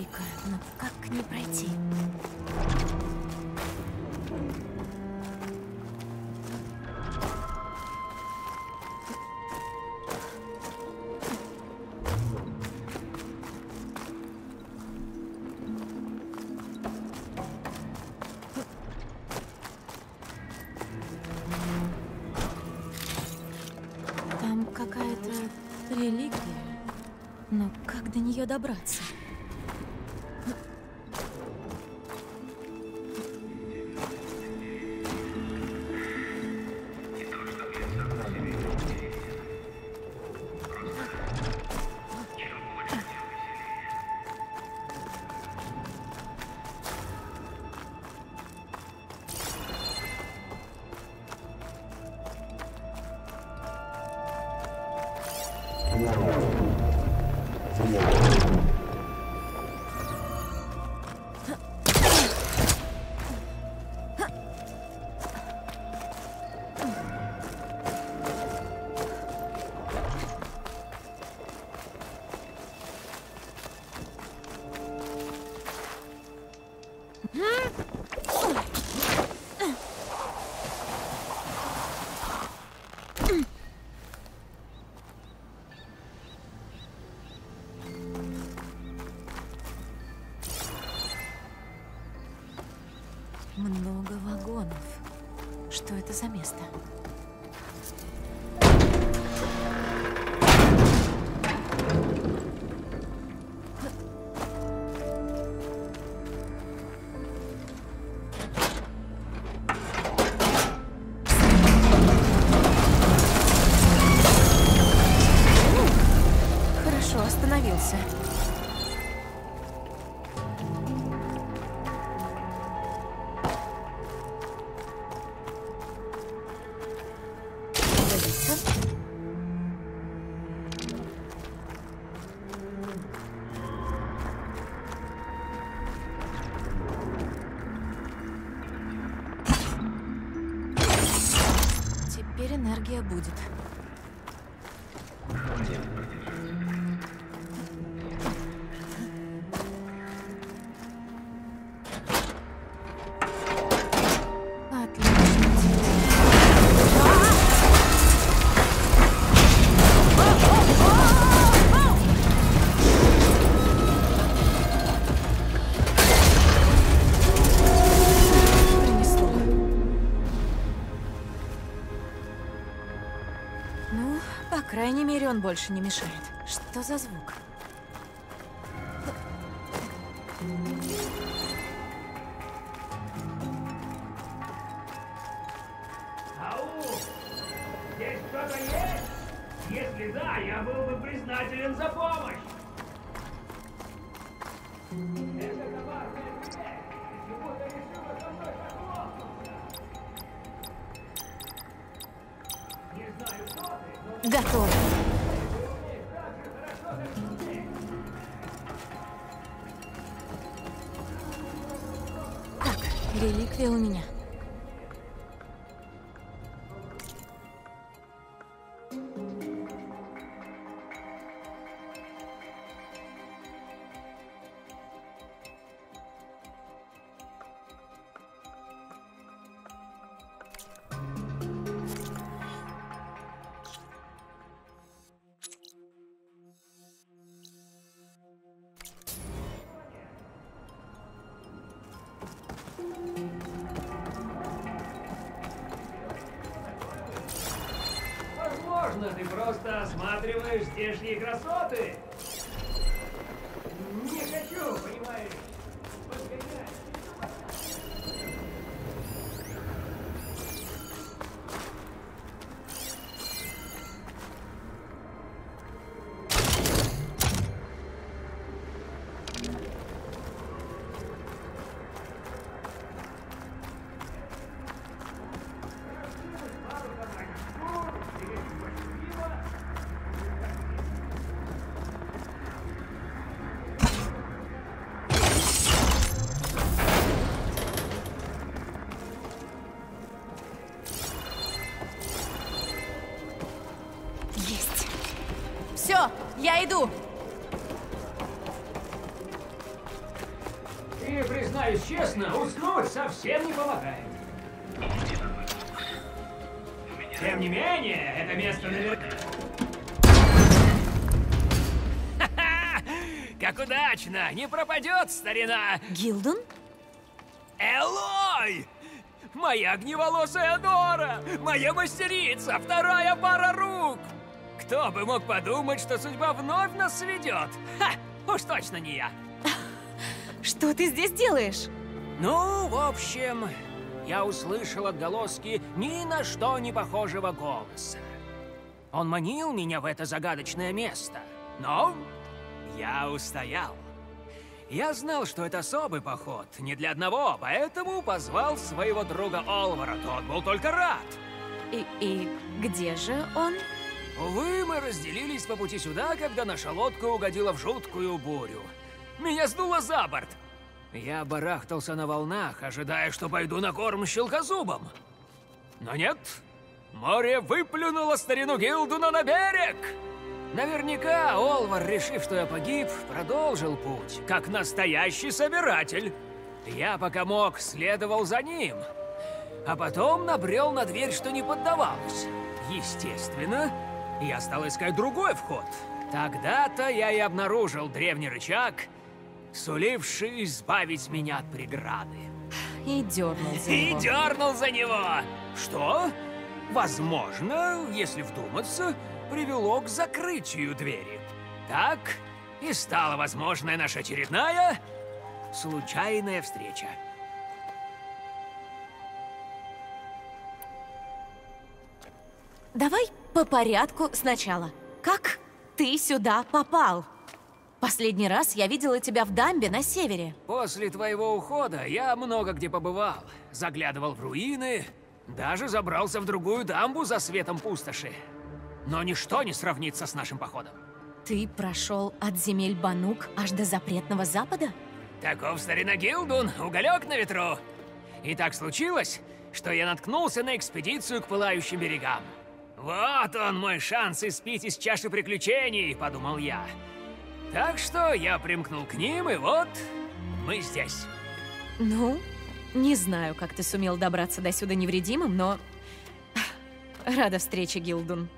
столько, но как к ней пройти? Там какая-то реликвия. Но как до нее добраться? Много вагонов. Что это за место? Хорошо, остановился. Теперь энергия будет. Ну, по крайней мере, он больше не мешает. Что за звук?
Ау! Здесь кто-то есть? Если да, я был бы признателен за помощь. Это коварная дверь. Почему-то решила со мной захлопнуться. Не знаю, кто ты, но...
Готово. Так, реликвия у меня.
Возможно, ты просто осматриваешь здешние красоты. Не хочу, понимаешь, подгонять.
Все, я иду.
признаюсь честно, уснуть совсем не помогает. Тем не менее, это место наверняка...
Как удачно! Не пропадет, старина!
Гилдун?
Элой! Моя огневолосая Нора! Моя мастерица! Вторая пара рук! Кто бы мог подумать, что судьба вновь нас сведет? Ха! Уж точно не я!
Что ты здесь делаешь?
Ну, в общем, я услышал отголоски ни на что не похожего голоса. Он манил меня в это загадочное место, но я устоял. Я знал, что это особый поход, не для одного, поэтому позвал своего друга Олвара. Тот был только рад.
И, и где же он?
Увы, мы разделились по пути сюда, когда наша лодка угодила в жуткую бурю. Меня сдуло за борт. Я барахтался на волнах, ожидая, что пойду на корм щелкозубом. Но нет, море выплюнуло старину Гилдуна на берег. Наверняка Олвар, решив, что я погиб, продолжил путь, как настоящий собиратель. Я, пока мог, следовал за ним. А потом набрел на дверь, что не поддавалась. Естественно, я стал искать другой вход. Тогда-то я и обнаружил древний рычаг, суливший избавить меня от преграды.
И дернул за
И
него.
дернул за него! Что? Возможно, если вдуматься, привело к закрытию двери. Так и стала возможная наша очередная случайная встреча.
Давай по порядку сначала. Как ты сюда попал? Последний раз я видела тебя в дамбе на севере.
После твоего ухода я много где побывал. Заглядывал в руины, даже забрался в другую дамбу за светом пустоши. Но ничто не сравнится с нашим походом.
Ты прошел от земель Банук аж до запретного запада?
Таков старина Гилдун, уголек на ветру. И так случилось, что я наткнулся на экспедицию к пылающим берегам. Вот он, мой шанс испить из чаши приключений, подумал я. Так что я примкнул к ним, и вот мы здесь.
Ну, не знаю, как ты сумел добраться до сюда невредимым, но... Рада встрече, Гилдун.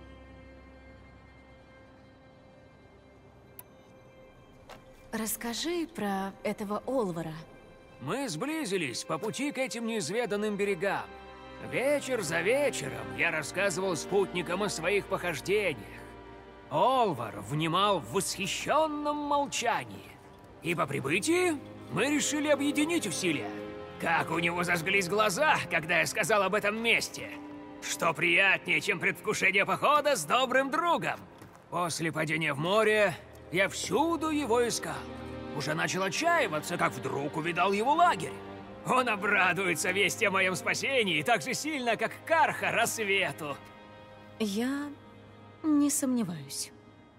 Расскажи про этого Олвара.
Мы сблизились по пути к этим неизведанным берегам. Вечер за вечером я рассказывал спутникам о своих похождениях. Олвар внимал в восхищенном молчании. И по прибытии мы решили объединить усилия. Как у него зажглись глаза, когда я сказал об этом месте. Что приятнее, чем предвкушение похода с добрым другом. После падения в море я всюду его искал. Уже начал отчаиваться, как вдруг увидал его лагерь. Он обрадуется вести о моем спасении так же сильно, как Карха рассвету.
Я не сомневаюсь.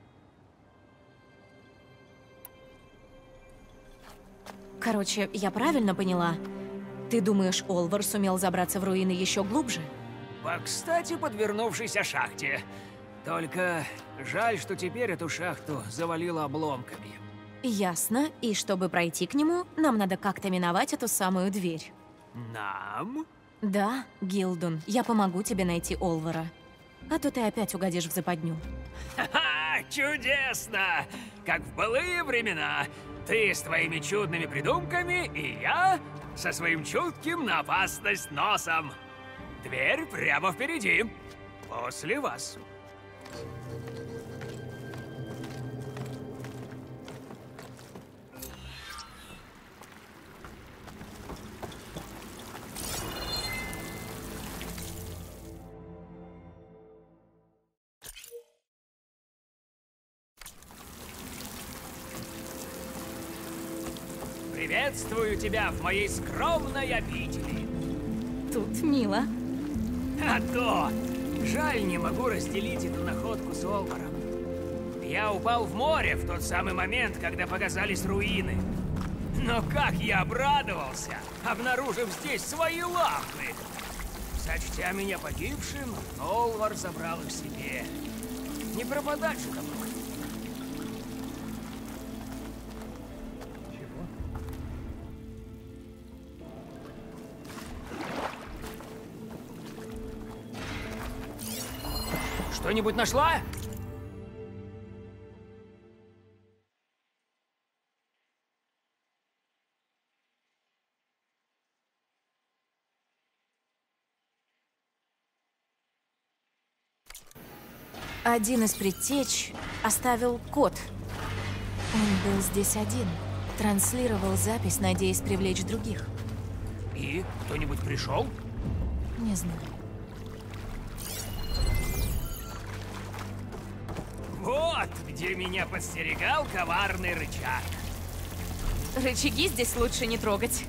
Короче, я правильно поняла? Ты думаешь, Олвар сумел забраться в руины еще глубже?
По кстати подвернувшейся шахте. Только жаль, что теперь эту шахту завалило обломками.
Ясно. И чтобы пройти к нему, нам надо как-то миновать эту самую дверь.
Нам?
Да, Гилдун, я помогу тебе найти Олвара. А то ты опять угодишь в западню.
Ха-ха! Чудесно! Как в былые времена. Ты с твоими чудными придумками, и я со своим чутким на опасность носом. Дверь прямо впереди. После вас. Приветствую тебя в моей скромной обители.
Тут мило.
А то! Жаль, не могу разделить эту находку с Олваром. Я упал в море в тот самый момент, когда показались руины. Но как я обрадовался, обнаружив здесь свои лапы! Сочтя меня погибшим, Олвар забрал их себе. Не пропадать же добро. что-нибудь нашла?
Один из предтеч оставил код. Он был здесь один. Транслировал запись, надеясь привлечь других.
И? Кто-нибудь пришел?
Не знаю.
Вот где меня подстерегал коварный рычаг.
Рычаги здесь лучше не трогать.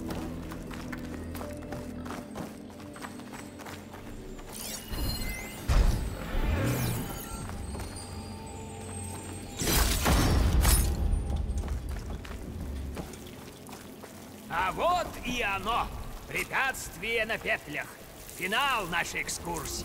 А вот и оно! Препятствие на петлях. Финал нашей экскурсии.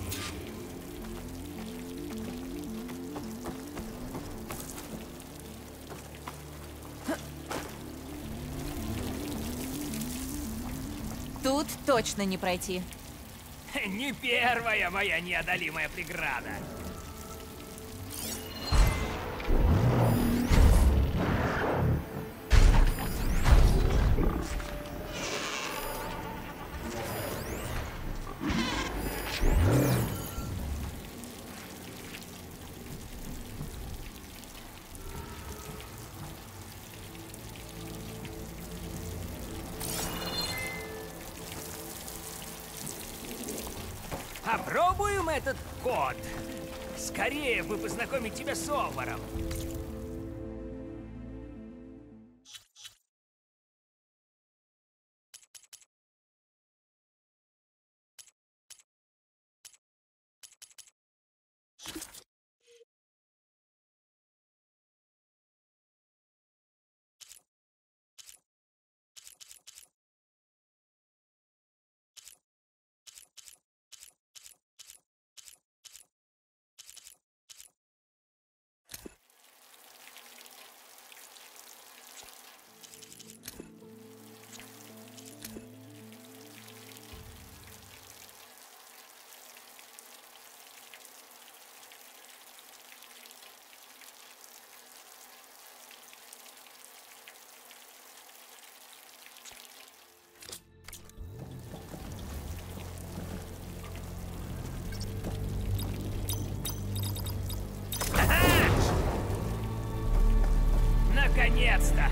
Тут точно не пройти.
Не первая моя неодолимая преграда. Попробуем этот код. Скорее бы познакомить тебя с Олваром. Наконец-то!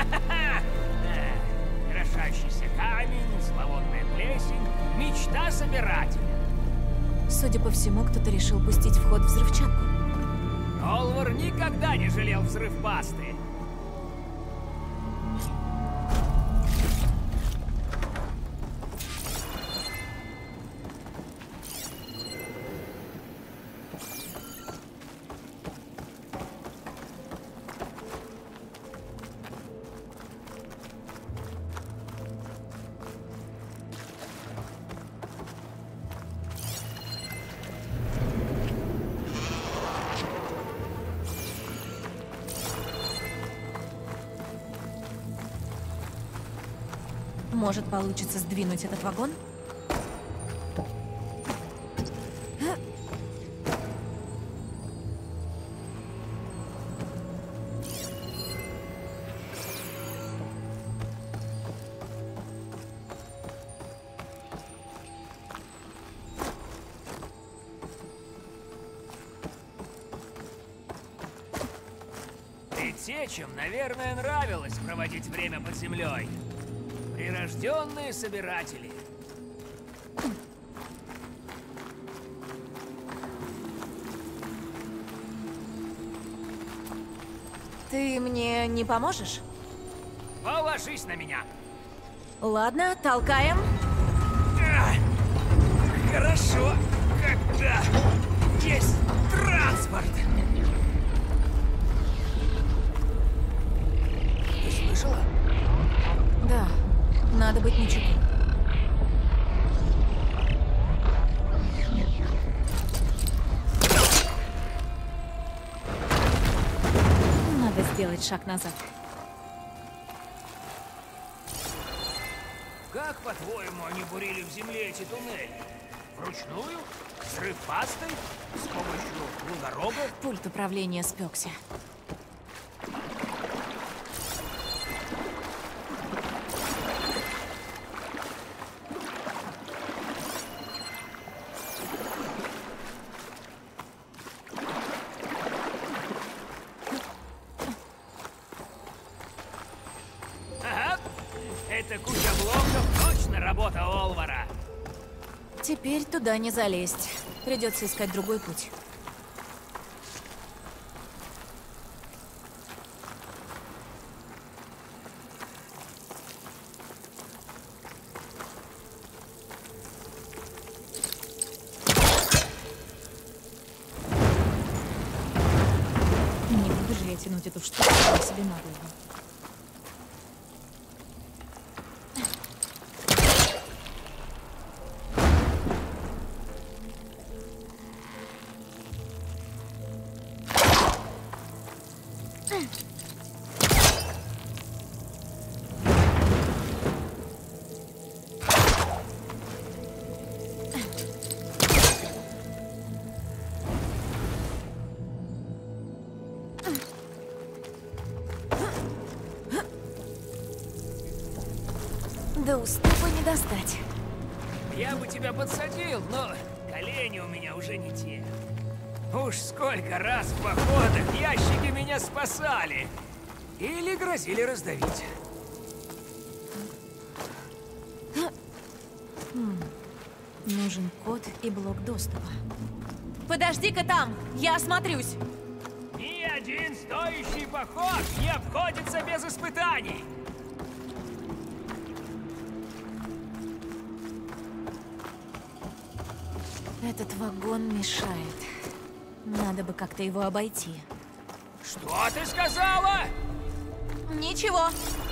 Крошащийся камень, зловонная плесень, мечта собирателя.
Судя по всему, кто-то решил пустить в ход взрывчатку.
Олвар никогда не жалел взрыв пасты.
Может, получится сдвинуть этот вагон?
Предтечам, наверное, нравилось проводить время под землей. Прирожденные собиратели.
Ты мне не поможешь?
Положись на меня.
Ладно, толкаем.
А, хорошо, когда есть транспорт. Ты слышала?
Да. Надо быть начеку. Надо сделать шаг назад.
Как, по-твоему, они бурили в земле эти туннели? Вручную? Взрыв пасты? С помощью лугорога?
Пульт управления спекся.
Ага. Это куча блоков, точно работа Олвара.
Теперь туда не залезть. Придется искать другой путь. Не буду же я тянуть эту штуку себе на голову. До уступа не достать.
Я бы тебя подсадил, но колени у меня уже не те. Уж сколько раз в походах ящики меня спасали. Или грозили раздавить.
Хм. Нужен код и блок доступа. Подожди-ка там, я осмотрюсь.
Ни один стоящий поход не обходится без испытаний.
Этот вагон мешает. Надо бы как-то его обойти.
Что ты сказала?
Ничего.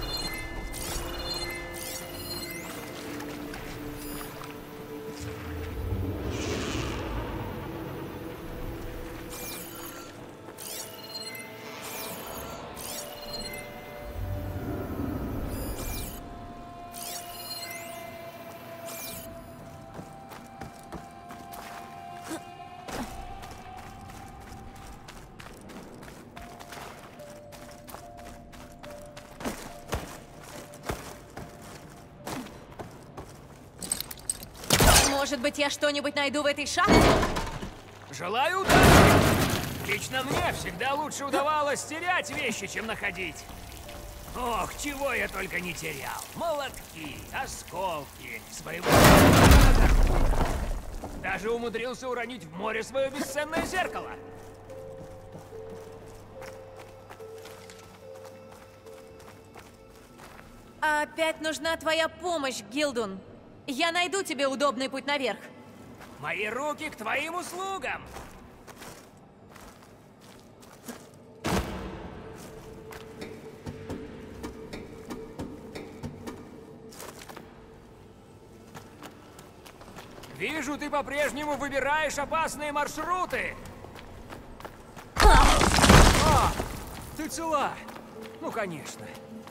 Может быть, я что-нибудь найду в этой шахте?
Желаю удачи! Лично мне всегда лучше удавалось терять вещи, чем находить. Ох, чего я только не терял. Молотки, осколки, своего... Даже умудрился уронить в море свое бесценное зеркало.
Опять нужна твоя помощь, Гилдун. Я найду тебе удобный путь наверх.
Мои руки к твоим услугам. Вижу, ты по-прежнему выбираешь опасные маршруты. А, ты цела? Ну, конечно.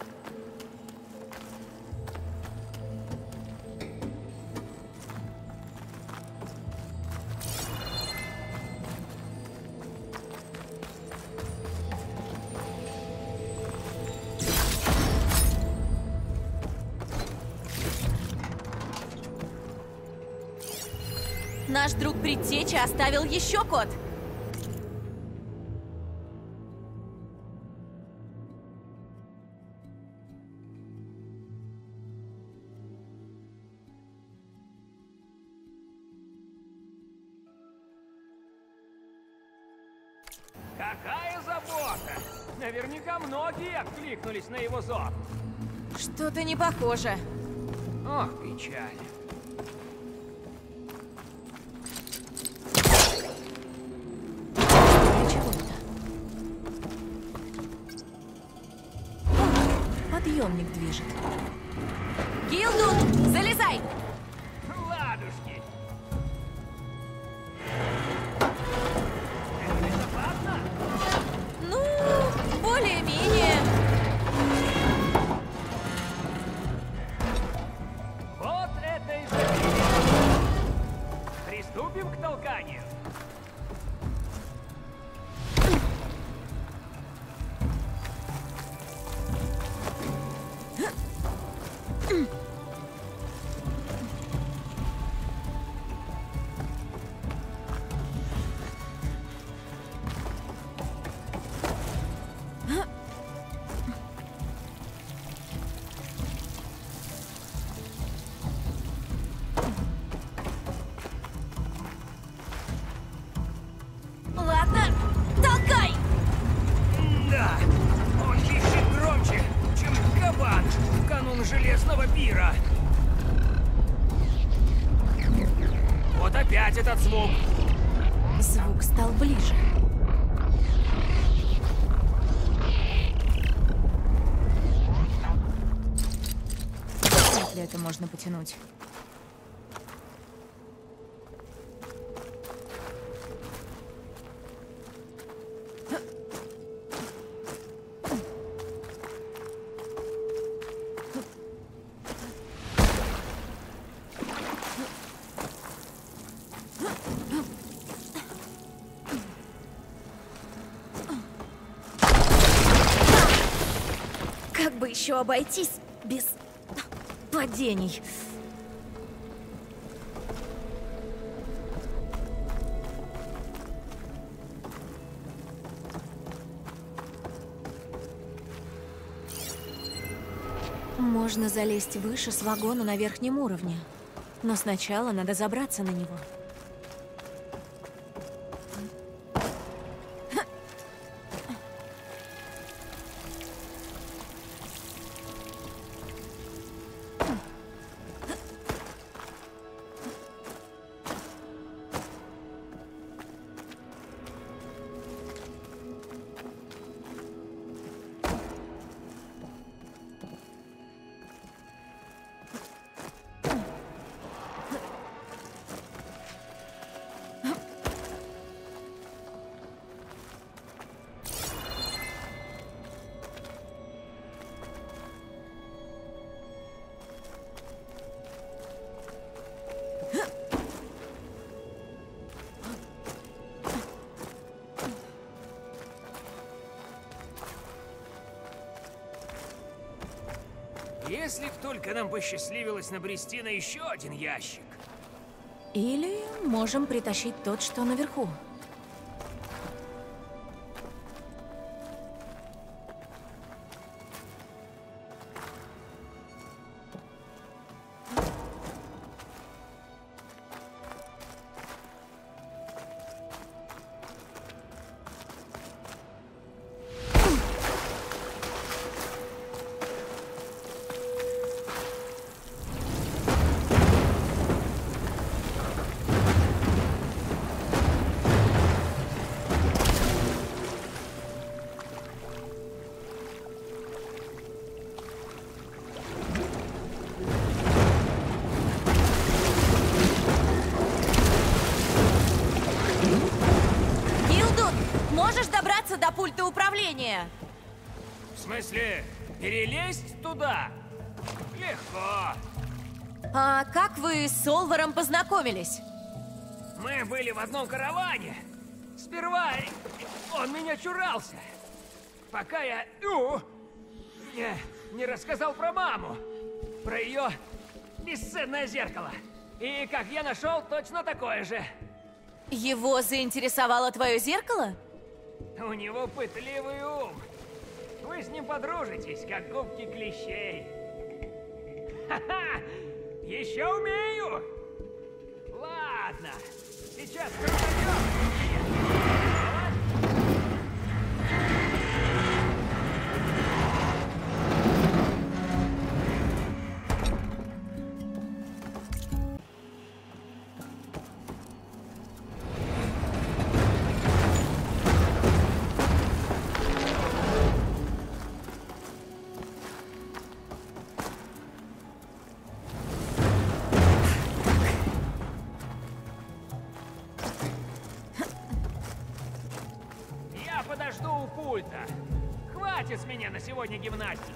Наш друг Предтеча оставил еще код.
Какая забота! Наверняка многие откликнулись на его зов.
Что-то не похоже.
Ох, печаль.
Подъемник движет. Гилдун, залезай!
Ладушки! Это безопасно?
Ну, более-менее.
Вот это и запись. Приступим к толканию. воскресного пира. Вот опять этот звук.
Звук стал ближе. Вряд ли это можно потянуть. Как бы еще обойтись без падений? Можно залезть выше с вагона на верхнем уровне, но сначала надо забраться на него.
Если б только нам посчастливилось набрести на еще один ящик.
Или можем притащить тот, что наверху. До пульта управления.
В смысле, перелезть туда? Легко.
А как вы с Олваром познакомились?
Мы были в одном караване. Сперва он меня чурался, пока я ну, не, не рассказал про маму, про ее бесценное зеркало. И как я нашел точно такое же.
Его заинтересовало твое зеркало?
У него пытливый ум. Вы с ним подружитесь, как губки клещей. Ха-ха! Еще умею! Ладно, сейчас крутанем. Подожду у пульта. Хватит с меня на сегодня гимнастики.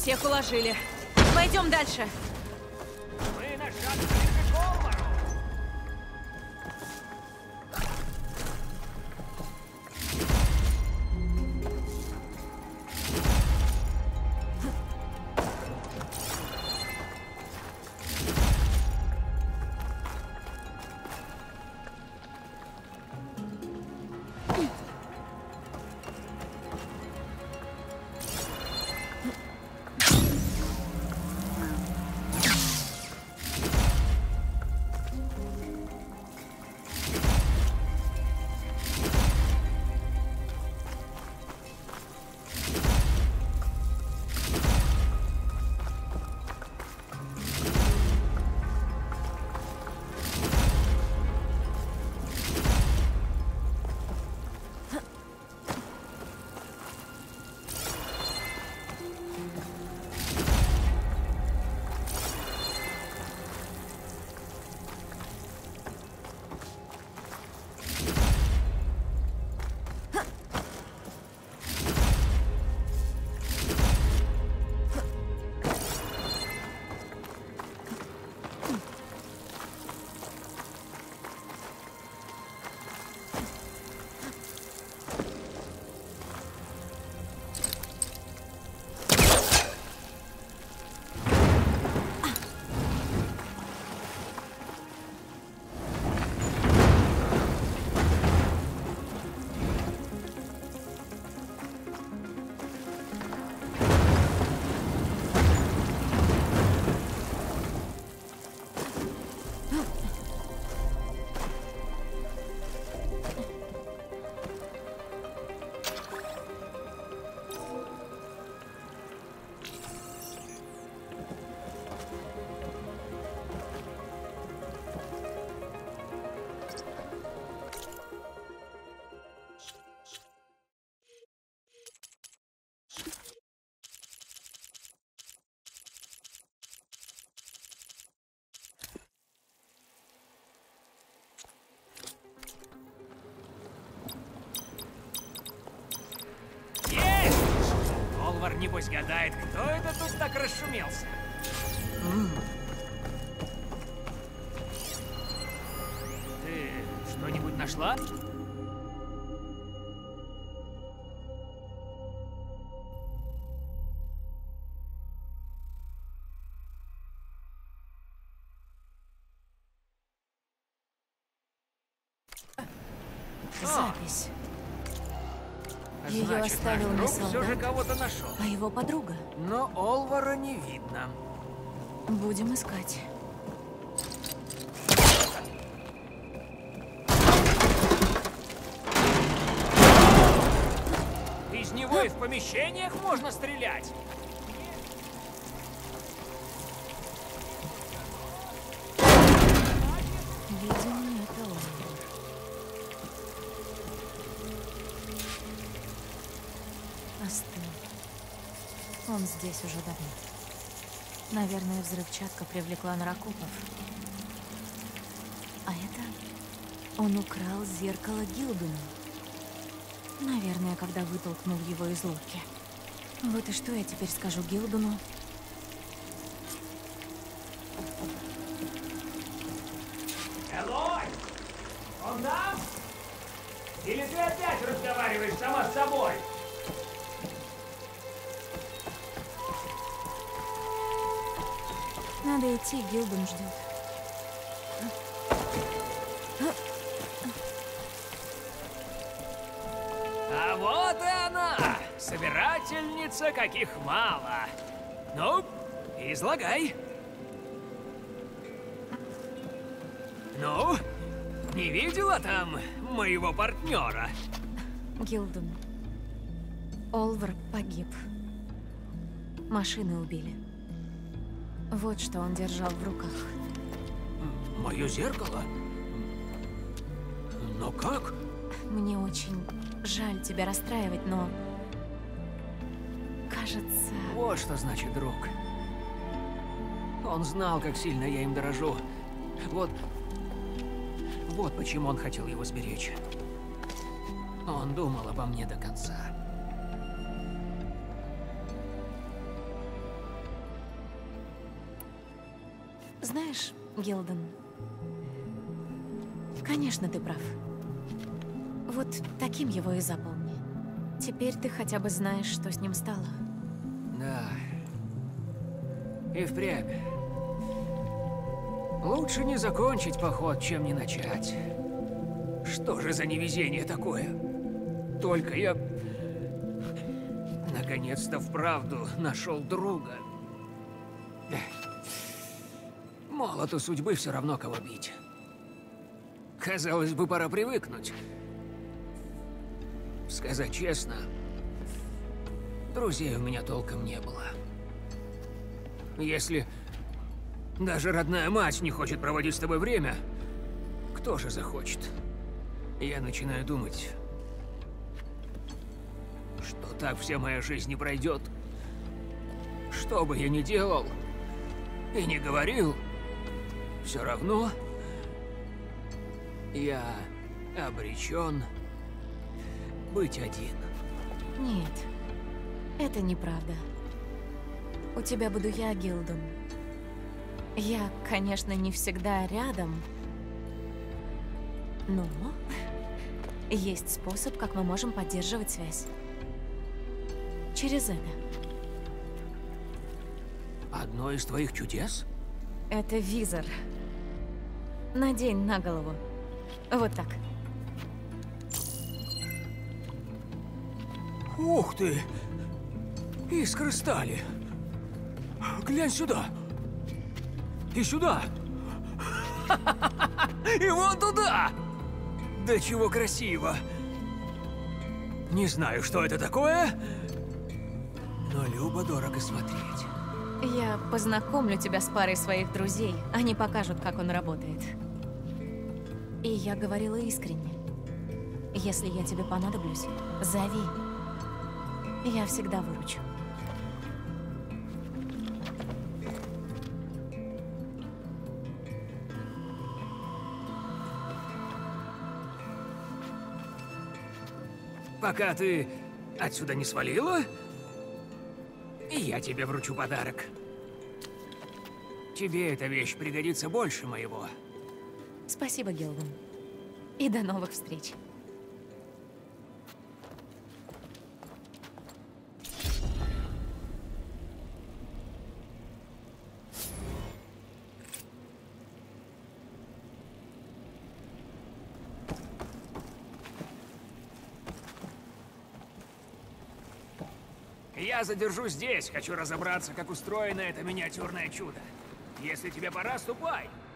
Всех уложили. Пойдем дальше.
Мы на шаг ближе к Олвару.
Олвар, небось, гадает, кто это тут так расшумелся.
Mm.
Ты что-нибудь нашла?
Запись. Ее
Значит,
оставил
наш
не
друг все же
солдат,
кого-то нашел.
а его подруга.
Но Олвара не видно.
Будем искать.
Из него и в помещениях можно стрелять.
Видимо, это он. Остыл. Он здесь уже давно. Наверное, взрывчатка привлекла наркопов. А это... Он украл зеркало Гилдена. Наверное, когда вытолкнул его из лодки. Вот и что я теперь скажу Гилдену?
Элой! Он там? Или ты опять разговариваешь сама с собой?
Надо идти, Гилден ждет.
А вот и она! Собирательница, каких мало. Ну, излагай. Ну, не видела там моего партнера?
Гилден. Олвар погиб. Машины убили. Вот что он держал в руках.
Мое зеркало? Но как?
Мне очень жаль тебя расстраивать, но... Кажется...
Вот что значит друг. Он знал, как сильно я им дорожу. Вот... Вот почему он хотел его сберечь. Он думал обо мне до конца.
Знаешь, Гилден, конечно, ты прав. Вот таким его и запомни. Теперь ты хотя бы знаешь, что с ним стало.
Да. И впрямь. Лучше не закончить поход, чем не начать. Что же за невезение такое? Только я... наконец-то вправду нашел друга. Молоту судьбы все равно кого бить. Казалось бы, пора привыкнуть. Сказать честно, друзей у меня толком не было. Если даже родная мать не хочет проводить с тобой время, кто же захочет? Я начинаю думать, что так вся моя жизнь не пройдет. Что бы я ни делал и не говорил, все равно я обречен быть один.
Нет, это неправда. У тебя буду я, Гилден. Я, конечно, не всегда рядом, но есть способ, как мы можем поддерживать связь. Через это.
Одно из твоих чудес?
Это визор. Надень на голову. Вот так.
Ух ты! Искры стали. Глянь сюда. И сюда. И вон туда. Да чего красиво. Не знаю, что это такое, но любо-дорого смотреть.
Я познакомлю тебя с парой своих друзей. Они покажут, как он работает. И я говорила искренне. Если я тебе понадоблюсь, зови. Я всегда выручу.
Пока ты отсюда не свалила, я тебе вручу подарок. Тебе эта вещь пригодится больше моего.
Спасибо, Гилден. И до новых встреч.
Я задержусь здесь. Хочу разобраться, как устроено это миниатюрное чудо. Если тебе пора, ступай.